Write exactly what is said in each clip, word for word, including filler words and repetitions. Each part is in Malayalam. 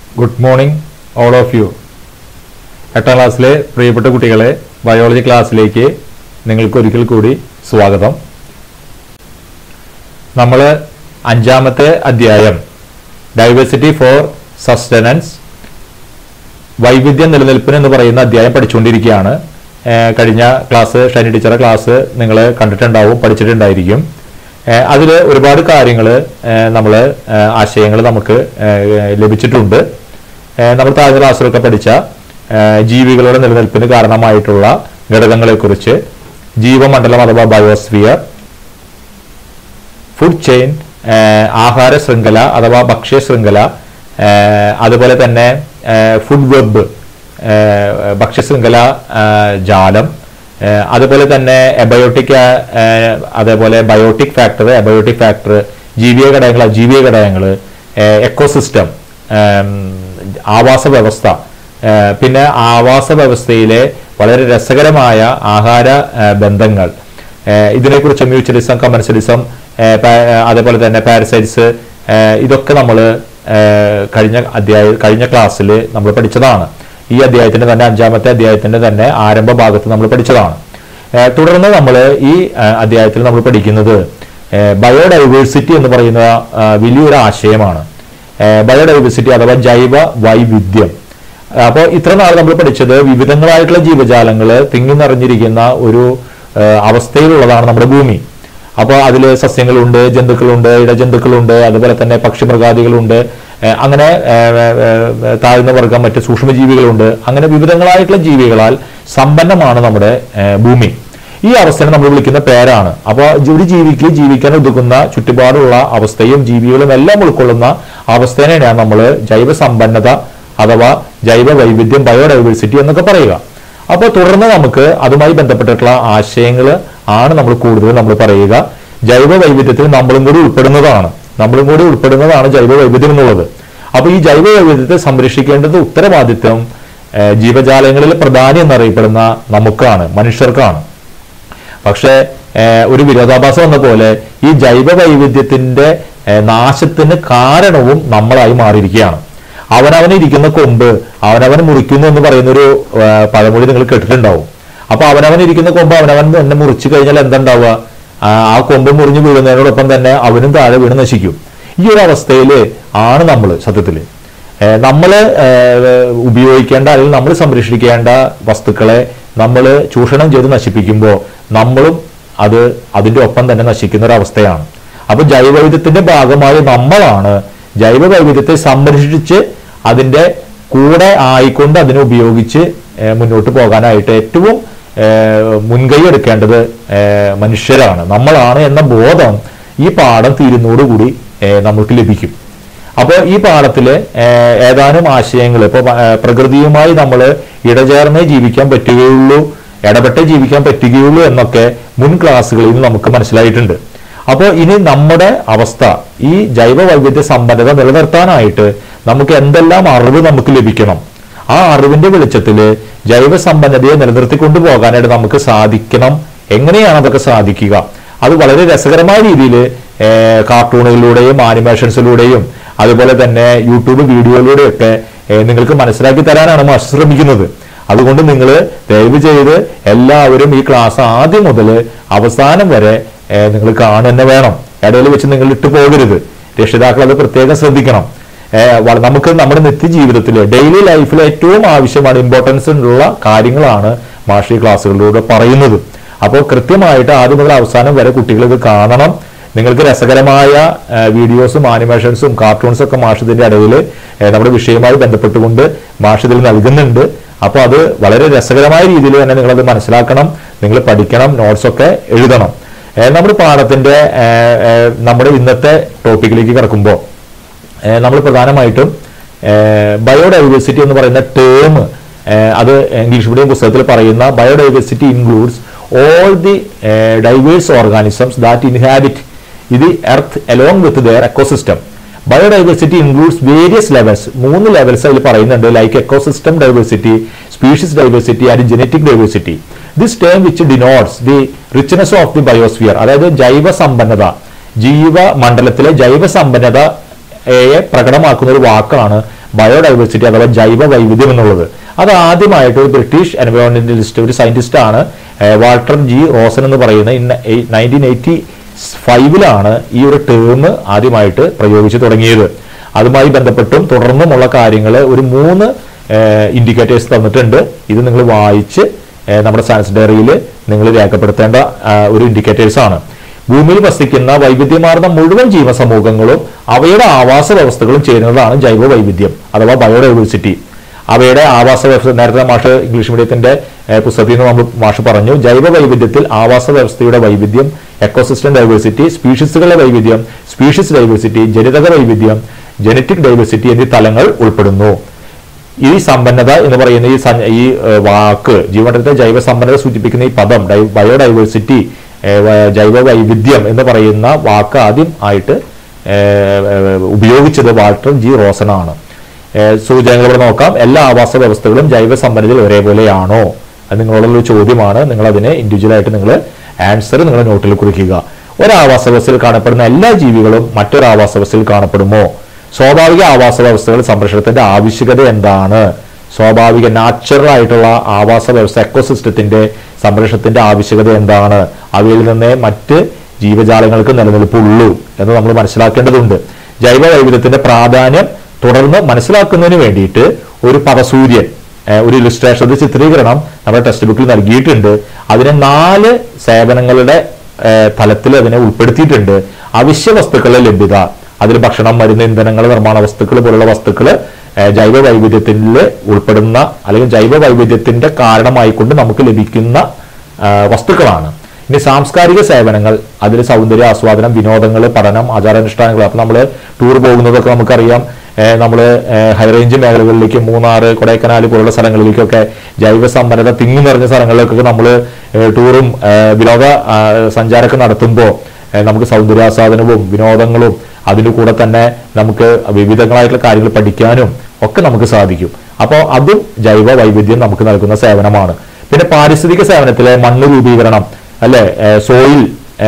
Good morning, all of you. എട്ടാം ക്ലാസ്സിലെ പ്രിയപ്പെട്ട കുട്ടികളെ ബയോളജി ക്ലാസ്സിലേക്ക് നിങ്ങൾക്ക് ഒരിക്കൽ കൂടി സ്വാഗതം. നമ്മൾ അഞ്ചാമത്തെ അധ്യായം ഡൈവേഴ്സിറ്റി ഫോർ സസ്റ്റനൻസ് വൈവിധ്യ നിലനിൽപ്പിന് എന്ന് പറയുന്ന അധ്യായം പഠിച്ചുകൊണ്ടിരിക്കുകയാണ്. കഴിഞ്ഞ ക്ലാസ് ഷൈനി ടീച്ചറുടെ ക്ലാസ് നിങ്ങൾ കണ്ടിട്ടുണ്ടാവും, പഠിച്ചിട്ടുണ്ടായിരിക്കും. അതിൽ ഒരുപാട് കാര്യങ്ങൾ നമ്മൾ ആശയങ്ങൾ നമുക്ക് ലഭിച്ചിട്ടുണ്ട്. നമ്മൾ താഴ്ന്ന ക്ലാസ്സിലൊക്കെ പഠിച്ച ജീവികളുടെ നിലനിൽപ്പിന് കാരണമായിട്ടുള്ള ഘടകങ്ങളെക്കുറിച്ച്, ജീവമണ്ഡലം അഥവാ ബയോസ്ഫിയർ, ഫുഡ് ചെയിൻ ആഹാര ശൃംഖല അഥവാ ഭക്ഷ്യ ശൃംഖല, അതുപോലെ തന്നെ ഫുഡ് വെബ് ഭക്ഷ്യ ശൃംഖല ജാലം, അതുപോലെ തന്നെ എബയോട്ടിക് അതേപോലെ ബയോട്ടിക് ഫാക്ടർ എബയോട്ടിക് ഫാക്ടർ ജീവിക ഘടകങ്ങൾ അജീവിക ഘടകങ്ങൾ, എക്കോസിസ്റ്റം ആവാസ വ്യവസ്ഥ, പിന്നെ ആവാസ വ്യവസ്ഥയിലെ വളരെ രസകരമായ ആഹാര ബന്ധങ്ങൾ, ഇതിനെക്കുറിച്ച് മ്യൂച്വലിസം, കമൻസലിസം, അതേപോലെ തന്നെ പാരസൈറ്റ്സ്, ഇതൊക്കെ നമ്മൾ കഴിഞ്ഞ അധ്യായ കഴിഞ്ഞ ക്ലാസ്സിൽ നമ്മൾ പഠിച്ചതാണ്. ഈ അധ്യായത്തിന്റെ തന്നെ അഞ്ചാമത്തെ അധ്യായത്തിന്റെ തന്നെ ആരംഭ ഭാഗത്ത് നമ്മൾ പഠിച്ചതാണ്. തുടർന്ന് നമ്മൾ ഈ അധ്യായത്തിൽ നമ്മൾ പഠിക്കുന്നത് ബയോഡൈവേഴ്സിറ്റി എന്ന് പറയുന്ന വലിയൊരു ആശയമാണ്. ബയോഡൈവേഴ്സിറ്റി അഥവാ ജൈവ വൈവിധ്യം. അപ്പോൾ ഇത്ര നാൾ നമ്മൾ പഠിച്ചത് വിവിധങ്ങളായിട്ടുള്ള ജീവജാലങ്ങൾ തിങ്ങി നിറഞ്ഞിരിക്കുന്ന ഒരു അവസ്ഥയിലുള്ളതാണ് നമ്മുടെ ഭൂമി. അപ്പോൾ അതിൽ സസ്യങ്ങളുണ്ട്, ജന്തുക്കളുണ്ട്, ഇടജന്തുക്കളുണ്ട്, അതുപോലെ തന്നെ പക്ഷിമൃഗാദികളുണ്ട്, അങ്ങനെ താഴ്ന്ന വർഗം മറ്റ് സൂക്ഷ്മജീവികളുണ്ട്. അങ്ങനെ വിവിധങ്ങളായിട്ടുള്ള ജീവികളാൽ സമ്പന്നമാണ് നമ്മുടെ ഭൂമി. ഈ അവസ്ഥയെ നമ്മൾ വിളിക്കുന്ന പേരാണ്. അപ്പോൾ ഒരു ജീവിക്ക് ജീവിക്കാൻ ഒതുക്കുന്ന ചുറ്റുപാടുള്ള അവസ്ഥയും ജീവികളും എല്ലാം ഉൾക്കൊള്ളുന്ന അവസ്ഥേനെയാണ് നമ്മൾ ജൈവ സമ്പന്നത അഥവാ ജൈവ വൈവിധ്യം, ബയോഡൈവേഴ്സിറ്റി എന്നൊക്കെ പറയുക. അപ്പോൾ തുടർന്ന് നമുക്ക് അതുമായി ബന്ധപ്പെട്ടിട്ടുള്ള ആശയങ്ങൾ ആണ് നമ്മൾ കൂടുതൽ നമ്മൾ പറയുക. ജൈവ വൈവിധ്യത്തിൽ നമ്മളും കൂടി ഉൾപ്പെടുന്നതാണ് നമ്മളും കൂടി ഉൾപ്പെടുന്നതാണ് ജൈവ വൈവിധ്യം എന്നുള്ളത്. അപ്പോൾ ഈ ജൈവ വൈവിധ്യത്തെ സംരക്ഷിക്കേണ്ടത് ഉത്തരവാദിത്വം ജീവജാലങ്ങളിൽ പ്രധാനി എന്നറിയപ്പെടുന്ന നമുക്കാണ്, മനുഷ്യർക്കാണ്. പക്ഷെ ഒരു വിരോധാഭാസം എന്ന പോലെ ഈ ജൈവ വൈവിധ്യത്തിന്റെ നാശത്തിന് കാരണവും നമ്മളായി മാറിയിരിക്കുകയാണ്. അവനവൻ ഇരിക്കുന്ന കൊമ്പ് അവനവൻ മുറിക്കുന്നു എന്ന് പറയുന്നൊരു പഴമൊഴി നിങ്ങൾ കേട്ടിട്ടുണ്ടാവും. അപ്പൊ അവനവൻ ഇരിക്കുന്ന കൊമ്പ് അവനവൻ തന്നെ മുറിച്ചു കഴിഞ്ഞാൽ എന്തുണ്ടാവുക? ആ കൊമ്പ് മുറിഞ്ഞു വീഴുന്നതിനോടൊപ്പം തന്നെ അവനും താഴെ വീണ് നശിക്കും. ഈ ഒരു അവസ്ഥയിൽ ആണ് നമ്മൾ സത്യത്തിൽ നമ്മൾ ഉപയോഗിക്കേണ്ട അല്ലെങ്കിൽ നമ്മൾ സംരക്ഷിക്കേണ്ട വസ്തുക്കളെ നമ്മൾ ചൂഷണം ചെയ്ത് നശിപ്പിക്കുമ്പോൾ നമ്മളും അത് അതിൻ്റെ ഒപ്പം തന്നെ നശിക്കുന്ന ഒരു അവസ്ഥയാണ്. അപ്പൊ ജൈവവൈവിധ്യത്തിന്റെ ഭാഗമായി നമ്മളാണ് ജൈവ വൈവിധ്യത്തെ സംരക്ഷിച്ച് അതിൻ്റെ കൂടെ ആയിക്കൊണ്ട് അതിനെ ഉപയോഗിച്ച് മുന്നോട്ട് പോകാനായിട്ട് ഏറ്റവും മുൻകൈ എടുക്കേണ്ടത് മനുഷ്യരാണ്, നമ്മളാണ് എന്ന ബോധം ഈ പാഠം തീരുന്നതോടുകൂടി നമുക്ക് ലഭിക്കും. അപ്പോൾ ഈ പാഠത്തിലെ ഏതാനും ആശയങ്ങൾ, ഇപ്പോൾ പ്രകൃതിയുമായി നമ്മൾ ഇടചേർന്നേ ജീവിക്കാൻ പറ്റുകയുള്ളൂ, ഇടപെട്ടേ ജീവിക്കാൻ പറ്റുകയുള്ളൂ എന്നൊക്കെ മുൻ ക്ലാസ്സുകളിൽ നമുക്ക് മനസ്സിലായിട്ടുണ്ട്. അപ്പോൾ ഇനി നമ്മുടെ അവസ്ഥ, ഈ ജൈവ വൈവിധ്യ സമ്പന്നത നിലനിർത്താനായിട്ട് നമുക്ക് എന്തെല്ലാം അറിവ് നമുക്ക് ലഭിക്കണം, ആ അറിവിന്റെ വെളിച്ചത്തിൽ ജൈവ സമ്പന്നതയെ നിലനിർത്തിക്കൊണ്ടു പോകാനായിട്ട് നമുക്ക് സാധിക്കണം. എങ്ങനെയാണ് അതൊക്കെ സാധിക്കുക? അത് വളരെ രസകരമായ രീതിയിൽ കാർട്ടൂണുകളിലൂടെയും ആനിമേഷൻസിലൂടെയും അതുപോലെ തന്നെ യൂട്യൂബ് വീഡിയോയിലൂടെയൊക്കെ നിങ്ങൾക്ക് മനസ്സിലാക്കി തരാനാണ് മാസ്റ്റർ ശ്രമിക്കുന്നത്. അതുകൊണ്ട് നിങ്ങൾ ദയവ് ചെയ്ത് എല്ലാവരും ഈ ക്ലാസ് ആദ്യം മുതൽ അവസാനം വരെ നിങ്ങൾ കാണുക വേണം. ഇടയിൽ വെച്ച് നിങ്ങൾ ഇട്ടു പോകരുത്. രക്ഷിതാക്കൾ അത് പ്രത്യേകം ശ്രദ്ധിക്കണം. നമുക്ക് നമ്മുടെ നിത്യജീവിതത്തിൽ ഡെയിലി ലൈഫിൽ ഏറ്റവും ആവശ്യമാണ്, ഇമ്പോർട്ടൻസ് ഉള്ള കാര്യങ്ങളാണ് മാഷി ക്ലാസ്സുകളിലൂടെ പറയുന്നത്. അപ്പോൾ കൃത്യമായിട്ട് ആദ്യം മുതൽ അവസാനം വരെ കുട്ടികൾ ഇത് കാണണം. നിങ്ങൾക്ക് രസകരമായ വീഡിയോസും ആനിമേഷൻസും കാർട്ടൂൺസും ഒക്കെ മാഷിതിന്റെ ഇടയിൽ നമ്മുടെ വിഷയവുമായി ബന്ധപ്പെട്ടുകൊണ്ട് മാഷിതിൽ നൽകുന്നുണ്ട്. അപ്പോൾ അത് വളരെ രസകരമായ രീതിയിൽ തന്നെ നിങ്ങളത് മനസ്സിലാക്കണം, നിങ്ങൾ പഠിക്കണം, നോട്ട്സൊക്കെ എഴുതണം. നമ്മുടെ പാഠത്തിന്റെ നമ്മുടെ ഇന്നത്തെ ടോപ്പിക്കിലേക്ക് കിടക്കുമ്പോൾ നമ്മൾ പ്രധാനമായിട്ടും ബയോഡൈവേഴ്സിറ്റി എന്ന് പറയുന്ന ടേം, അത് ഇംഗ്ലീഷ് മീഡിയം പുസ്തകത്തിൽ പറയുന്ന biodiversity includes all the diverse organisms that inhabit the earth along with their ecosystem. Biodiversity includes various levels, മൂന്ന് ലെവൽസ് അതിൽ പറയുന്നുണ്ട്, like ecosystem diversity, species diversity and genetic diversity. This term which denotes the richness of the biosphere, അതായത് ജൈവ സമ്പന്നത, ജീവ മണ്ഡലത്തിലെ ജൈവ സമ്പന്നത പ്രകടമാക്കുന്ന ഒരു വാക്കാണ് ബയോഡൈവേഴ്സിറ്റി അഥവാ ജൈവ വൈവിധ്യം എന്നുള്ളത്. അത് ആദ്യമായിട്ട് ഒരു ബ്രിട്ടീഷ് എൻവയോൺമെന്റലിസ്റ്റ്, ഒരു സയന്റിസ്റ്റ് ആണ് വാൾട്ടർ ജി റോസൻ എന്ന് പറയുന്ന നയൻറ്റീൻ എയ്റ്റി ഫൈവിലാണ് ഈ ഒരു ടേം ആദ്യമായിട്ട് പ്രയോഗിച്ചു തുടങ്ങിയത്. അതുമായി ബന്ധപ്പെട്ടും തുടർന്നുമുള്ള കാര്യങ്ങൾ ഒരു മൂന്ന് ഇൻഡിക്കേറ്റേഴ്സ് തന്നിട്ടുണ്ട്. ഇത് നിങ്ങൾ വായിച്ച് നമ്മുടെ സയൻസ് ഡയറിയിൽ നിങ്ങൾ രേഖപ്പെടുത്തേണ്ട ഒരു ഇൻഡിക്കേറ്റേഴ്സ് ആണ്. ഭൂമിയിൽ വസിക്കുന്ന വൈവിധ്യമാർന്ന മുഴുവൻ ജീവസമൂഹങ്ങളും അവയുടെ ആവാസ വ്യവസ്ഥകളും ചേരുന്നതാണ് ജൈവ വൈവിധ്യം അഥവാ ബയോഡൈവേഴ്സിറ്റി. അവയുടെ ആവാസ വ്യവസ്ഥ, നേരത്തെ മാഷ് ഇംഗ്ലീഷ് മീഡിയത്തിന്റെ പുസ്തകത്തിൽ നിന്ന് നമ്മൾ മാഷ് പറഞ്ഞു, ജൈവ വൈവിധ്യത്തിൽ ആവാസ വ്യവസ്ഥയുടെ വൈവിധ്യം, എക്കോസിസ്റ്റം ഡൈവേഴ്സിറ്റി, സ്പീഷീസുകളുടെ വൈവിധ്യം, സ്പീഷീസ് ഡൈവേഴ്സിറ്റി, ജനിതക വൈവിധ്യം, ജനറ്റിക് ഡൈവേഴ്സിറ്റി എന്നീ തലങ്ങൾ ഉൾപ്പെടുന്നു. ഈ സമ്പന്നത എന്ന് പറയുന്ന ഈ ഈ വാക്ക്, ജീവമണ്ഡലത്തെ ജൈവ സമ്പന്നത സൂചിപ്പിക്കുന്ന ഈ പദം ബയോഡൈവേഴ്സിറ്റി, ജൈവ വൈവിധ്യം എന്ന് പറയുന്ന വാക്ക് ആദ്യം ആയിട്ട് ഉപയോഗിച്ചത് വാൾട്ടർ ജി റോസൻ ആണ്. സൂചനകൾ ഇവിടെ നോക്കാം. എല്ലാ ആവാസ വ്യവസ്ഥകളും ജൈവ സമ്പന്നതയിൽ ഒരേപോലെയാണോ? അത് നിങ്ങളോടുള്ള ചോദ്യമാണ്. നിങ്ങൾ അതിനെ ഇൻഡിവിജ്വൽ ആയിട്ട് നിങ്ങൾ ആൻസർ നിങ്ങളുടെ നോട്ടിൽ കുറിക്കുക. ഒരു ആവാസ വ്യവസ്ഥയിൽ കാണപ്പെടുന്ന എല്ലാ ജീവികളും മറ്റൊരു ആവാസ വ്യവസ്ഥയിൽ കാണപ്പെടുമോ? സ്വാഭാവിക ആവാസ വ്യവസ്ഥകൾ സംരക്ഷണത്തിന്റെ ആവശ്യകത എന്താണ്? സ്വാഭാവിക നാച്ചുറൽ ആയിട്ടുള്ള ആവാസ വ്യവസ്ഥ എക്കോസിസ്റ്റത്തിന്റെ സംരക്ഷണത്തിന്റെ ആവശ്യകത എന്താണ്? അവയിൽ നിന്ന് മറ്റ് ജീവജാലങ്ങൾക്ക് നിലനിൽപ്പുള്ളൂ എന്ന് നമ്മൾ മനസ്സിലാക്കേണ്ടതുണ്ട്. ജൈവ വൈവിധ്യത്തിന്റെ പ്രാധാന്യം തുടർന്ന് മനസ്സിലാക്കുന്നതിന് വേണ്ടിയിട്ട് ഒരു പദസൂര്യൻ, ഒരു ഇലുസ്ട്രേഷൻ, ഒരു ചിത്രീകരണം നമ്മുടെ ടെക്സ്റ്റ് ബുക്കിൽ നൽകിയിട്ടുണ്ട്. അതിനെ നാല് സേവനങ്ങളുടെ തലത്തിൽ അതിനെ ഉൾപ്പെടുത്തിയിട്ടുണ്ട്. അവശ്യ വസ്തുക്കളുടെ ലഭ്യത, അതിൽ ഭക്ഷണം, മരുന്ന്, ഇന്ധനങ്ങൾ, നിർമ്മാണ വസ്തുക്കൾ പോലുള്ള വസ്തുക്കൾ ജൈവ വൈവിധ്യത്തിൽ ഉൾപ്പെടുന്ന അല്ലെങ്കിൽ ജൈവ വൈവിധ്യത്തിന്റെ കാരണമായിക്കൊണ്ട് നമുക്ക് ലഭിക്കുന്ന വസ്തുക്കളാണ്. ഇനി സാംസ്കാരിക സേവനങ്ങൾ, അതിൽ സൗന്ദര്യ ആസ്വാദനം, വിനോദങ്ങൾ, പഠനം, ആചാരാനുഷ്ഠാനങ്ങൾ. അപ്പൊ നമ്മൾ ടൂർ പോകുന്നതൊക്കെ നമുക്കറിയാം. നമ്മൾ ഹൈറേഞ്ച് മേഖലകളിലേക്ക്, മൂന്നാറ്, കൊടൈക്കനാൽ പോലുള്ള സ്ഥലങ്ങളിലേക്കൊക്കെ, ജൈവ സമ്പന്നത തിങ്ങി നിറഞ്ഞ സ്ഥലങ്ങളിലേക്കൊക്കെ നമ്മൾ ടൂറും വിനോദ സഞ്ചാരമൊക്കെ നടത്തുമ്പോൾ നമുക്ക് സൗന്ദര്യാസ്വാദനവും വിനോദങ്ങളും അതിൻ്റെ കൂടെ തന്നെ നമുക്ക് വിവിധങ്ങളായിട്ടുള്ള കാര്യങ്ങൾ പഠിക്കാനും ഒക്കെ നമുക്ക് സാധിക്കും. അപ്പോൾ അതും ജൈവ വൈവിധ്യം നമുക്ക് നൽകുന്ന സേവനമാണ്. പിന്നെ പാരിസ്ഥിതിക സേവനത്തിലെ മണ്ണ് രൂപീകരണം, അല്ലെ, സോയിൽ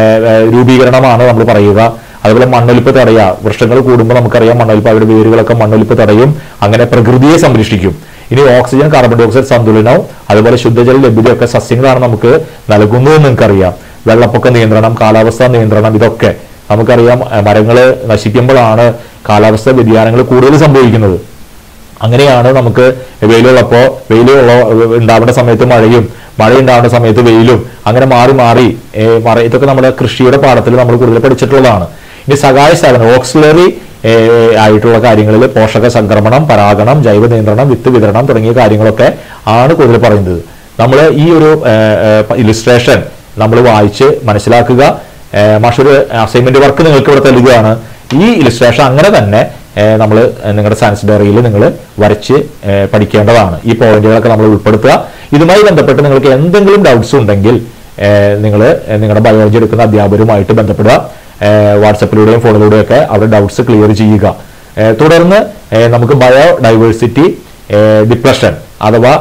രൂപീകരണമാണ് നമ്മൾ പറയുക. അതുപോലെ മണ്ണൊലിപ്പ് തടയുക. വൃക്ഷങ്ങൾ കൂടുമ്പോൾ നമുക്കറിയാം മണ്ണൊലിപ്പ്, അവരുടെ വേരുകളൊക്കെ മണ്ണൊലിപ്പ് തടയും, അങ്ങനെ പ്രകൃതിയെ സംരക്ഷിക്കും. ഇനി ഓക്സിജൻ, കാർബൺ ഡൈ ഓക്സൈഡ് സന്തുലനവും അതുപോലെ ശുദ്ധജല ലഭ്യതയൊക്കെ സസ്യങ്ങളാണ് നമുക്ക് നൽകുന്നതെന്ന് നിങ്ങൾക്കറിയാം. വെള്ളപ്പൊക്ക നിയന്ത്രണം, കാലാവസ്ഥാ നിയന്ത്രണം, ഇതൊക്കെ നമുക്കറിയാം. മരങ്ങൾ നശിക്കുമ്പോഴാണ് കാലാവസ്ഥാ വ്യതിയാനങ്ങൾ കൂടുതൽ സംഭവിക്കുന്നത്. അങ്ങനെയാണ് നമുക്ക് വെയിലുള്ളപ്പോൾ വെയിൽ ഉണ്ടാവേണ്ട സമയത്ത് മഴയും, മഴ ഉണ്ടാവേണ്ട സമയത്ത് വെയിലും, അങ്ങനെ മാറി മാറി ഇതൊക്കെ നമ്മുടെ കൃഷിയുടെ പാഠത്തിൽ നമ്മൾ കൂടുതൽ പഠിച്ചിട്ടുള്ളതാണ്. ഇനി സഹായ സേവനം, ഓക്സിലറി ആയിട്ടുള്ള കാര്യങ്ങളിൽ പോഷക സംക്രമണം, പരാഗണം, ജൈവ നിയന്ത്രണം, വിത്ത് വിതരണം തുടങ്ങിയ കാര്യങ്ങളൊക്കെ ആണ് കൂടുതൽ പറയുന്നത്. നമ്മൾ ഈ ഒരു ഇലുസ്ട്രേഷൻ നമ്മൾ വായിച്ച് മനസ്സിലാക്കുക. മാഷൊരു അസൈൻമെന്റ് വർക്ക് നിങ്ങൾക്ക് ഇവിടെ നൽകുകയാണ്. ഈ ഇലുസ്ട്രേഷൻ അങ്ങനെ തന്നെ നമ്മൾ നിങ്ങളുടെ സയൻസ് ഡയറിയിൽ നിങ്ങൾ വരച്ച് പഠിക്കേണ്ടതാണ്. ഈ പോയിന്റുകളൊക്കെ നമ്മൾ ഉൾപ്പെടുത്തുക. ഇതുമായി ബന്ധപ്പെട്ട് നിങ്ങൾക്ക് എന്തെങ്കിലും ഡൗട്ട്സ് ഉണ്ടെങ്കിൽ നിങ്ങൾ നിങ്ങളുടെ ബയോളജി എടുക്കുന്ന അധ്യാപകരുമായിട്ട് ബന്ധപ്പെടുക. വാട്സപ്പിലൂടെയും ഫോണിലൂടെയും ഒക്കെ അവരുടെ ഡൗട്ട്സ് ക്ലിയർ ചെയ്യുക. തുടർന്ന് നമുക്ക് ബയോ ഡൈവേഴ്സിറ്റി ഡിപ്രഷൻ അഥവാ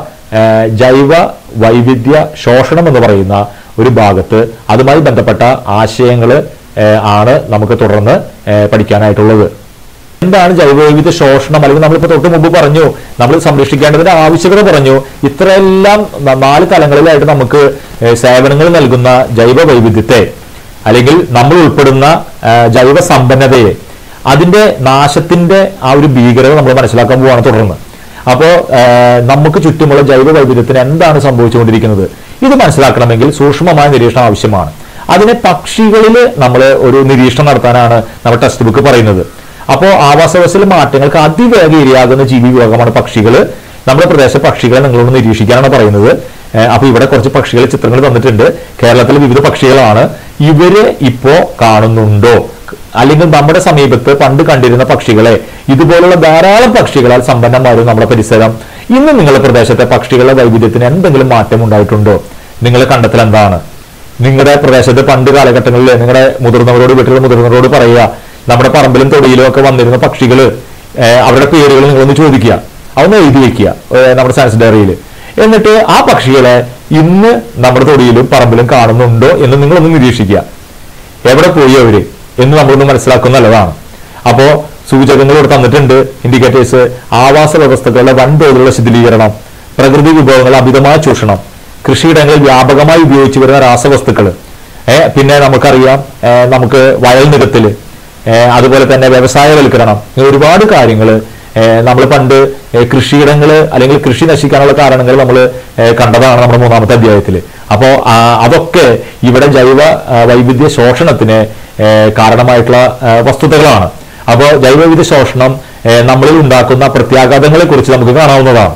ജൈവ വൈവിധ്യ ശോഷണം എന്ന് പറയുന്ന ഒരു ഭാഗത്ത് അതുമായി ബന്ധപ്പെട്ട ആശയങ്ങൾ ആണ് നമുക്ക് തുടർന്ന് പഠിക്കാനായിട്ടുള്ളത്. എന്താണ് ജൈവവൈവിധ്യ ശോഷണം? അല്ലെങ്കിൽ നമ്മളിപ്പോൾ തൊട്ട് മുമ്പ് പറഞ്ഞു നമ്മൾ സംരക്ഷിക്കേണ്ടതിന്റെ ആവശ്യകത പറഞ്ഞു. ഇത്രയെല്ലാം നാല് തലങ്ങളിലായിട്ട് നമുക്ക് സേവനങ്ങൾ നൽകുന്ന ജൈവ വൈവിധ്യത്തെ അല്ലെങ്കിൽ നമ്മൾ ഉൾപ്പെടുന്ന ജൈവ സമ്പന്നതയെ, അതിന്റെ നാശത്തിന്റെ ആ ഒരു ഭീകരത നമ്മൾ മനസ്സിലാക്കാൻ പോവാണ് തുടർന്ന്. അപ്പോൾ നമുക്ക് ചുറ്റുമുള്ള ജൈവ വൈവിധ്യത്തിന് എന്താണ് സംഭവിച്ചുകൊണ്ടിരിക്കുന്നത് ഇത് മനസ്സിലാക്കണമെങ്കിൽ സൂക്ഷ്മമായ നിരീക്ഷണം ആവശ്യമാണ്. അതിനെ പക്ഷികളിൽ നമ്മൾ ഒരു നിരീക്ഷണം നടത്താനാണ് നമ്മൾ ടെക്സ്റ്റ് ബുക്ക് പറയുന്നത്. അപ്പോൾ ആവാസ വ്യവസ്ഥയിലെ മാറ്റങ്ങൾക്ക് അതിവേഗം ഇരയാകുന്ന ജീവി വിഭാഗമാണ് പക്ഷികൾ. നമ്മുടെ പ്രദേശ പക്ഷികളെ നിങ്ങളോട് നിരീക്ഷിക്കാനാണ് പറയുന്നത്. അപ്പൊ ഇവിടെ കുറച്ച് പക്ഷികളെ ചിത്രങ്ങൾ തന്നിട്ടുണ്ട്. കേരളത്തിലെ വിവിധ പക്ഷികളാണ്. ഇവര് ഇപ്പോ കാണുന്നുണ്ടോ? അല്ലെങ്കിൽ നമ്മുടെ സമീപത്ത് പണ്ട് കണ്ടിരുന്ന പക്ഷികളെ, ഇതുപോലുള്ള ധാരാളം പക്ഷികളാൽ സമ്പന്നമായിരുന്നു നമ്മുടെ പരിസരം. ഇന്ന് നിങ്ങളുടെ പ്രദേശത്തെ പക്ഷികളുടെ വൈവിധ്യത്തിന് എന്തെങ്കിലും മാറ്റം ഉണ്ടായിട്ടുണ്ടോ? നിങ്ങളുടെ കണ്ടെത്തൽ എന്താണ്? നിങ്ങളുടെ പ്രദേശത്ത് പണ്ട് കാലഘട്ടങ്ങളിൽ നിങ്ങളുടെ മുതിർന്നവരോട്, വീട്ടിലെ മുതിർന്നവരോട് പറയുക, നമ്മുടെ പറമ്പിലും തൊടിയിലും ഒക്കെ വന്നിരുന്ന പക്ഷികൾ, അവരുടെ പേരുകൾ നിങ്ങളൊന്ന് ചോദിക്കുക, അതൊന്ന് എഴുതി വെക്കുക നമ്മുടെ സയൻസ് ഡയറിയിൽ. എന്നിട്ട് ആ പക്ഷികളെ ഇന്ന് നമ്മുടെ തൊടിയിലും പറമ്പിലും കാണുന്നുണ്ടോ എന്ന് നിങ്ങളൊന്ന് നിരീക്ഷിക്കുക. എവിടെ പോയി അവര് എന്ന് നമ്മളൊന്ന് മനസ്സിലാക്കുന്ന നല്ലതാണ്. അപ്പോ സൂചകങ്ങൾ ഇവിടെ തന്നിട്ടുണ്ട്, ഇൻഡിക്കേറ്റേഴ്സ്. ആവാസ വ്യവസ്ഥകളുടെ വൻതോതിലുള്ള ശിഥിലീകരണം, പ്രകൃതി വിഭവങ്ങൾ അമിതമായ ചൂഷണം, കൃഷിയിടങ്ങളിൽ വ്യാപകമായി ഉപയോഗിച്ചു വരുന്ന രാസവസ്തുക്കൾ, ഏഹ് പിന്നെ നമുക്കറിയാം നമുക്ക് വയൽ നികത്തല്, അതുപോലെ തന്നെ വ്യവസായവൽക്കരണം, ഒരുപാട് കാര്യങ്ങൾ നമ്മൾ പണ്ട് കൃഷിയിടങ്ങൾ അല്ലെങ്കിൽ കൃഷി നശിക്കാനുള്ള കാരണങ്ങൾ നമ്മൾ കണ്ടതാണ് നമ്മുടെ മൂന്നാമത്തെ അധ്യായത്തിൽ. അപ്പോൾ അതൊക്കെ ഇവിടെ ജൈവ വൈവിധ്യ ശോഷണത്തിന് കാരണമായിട്ടുള്ള വസ്തുതകളാണ്. അപ്പോൾ ജൈവവൈവിധ്യ ശോഷണം നമ്മളിൽ ഉണ്ടാക്കുന്ന പ്രത്യാഘാതങ്ങളെ കുറിച്ച് നമുക്ക് കാണാവുന്നതാണ്.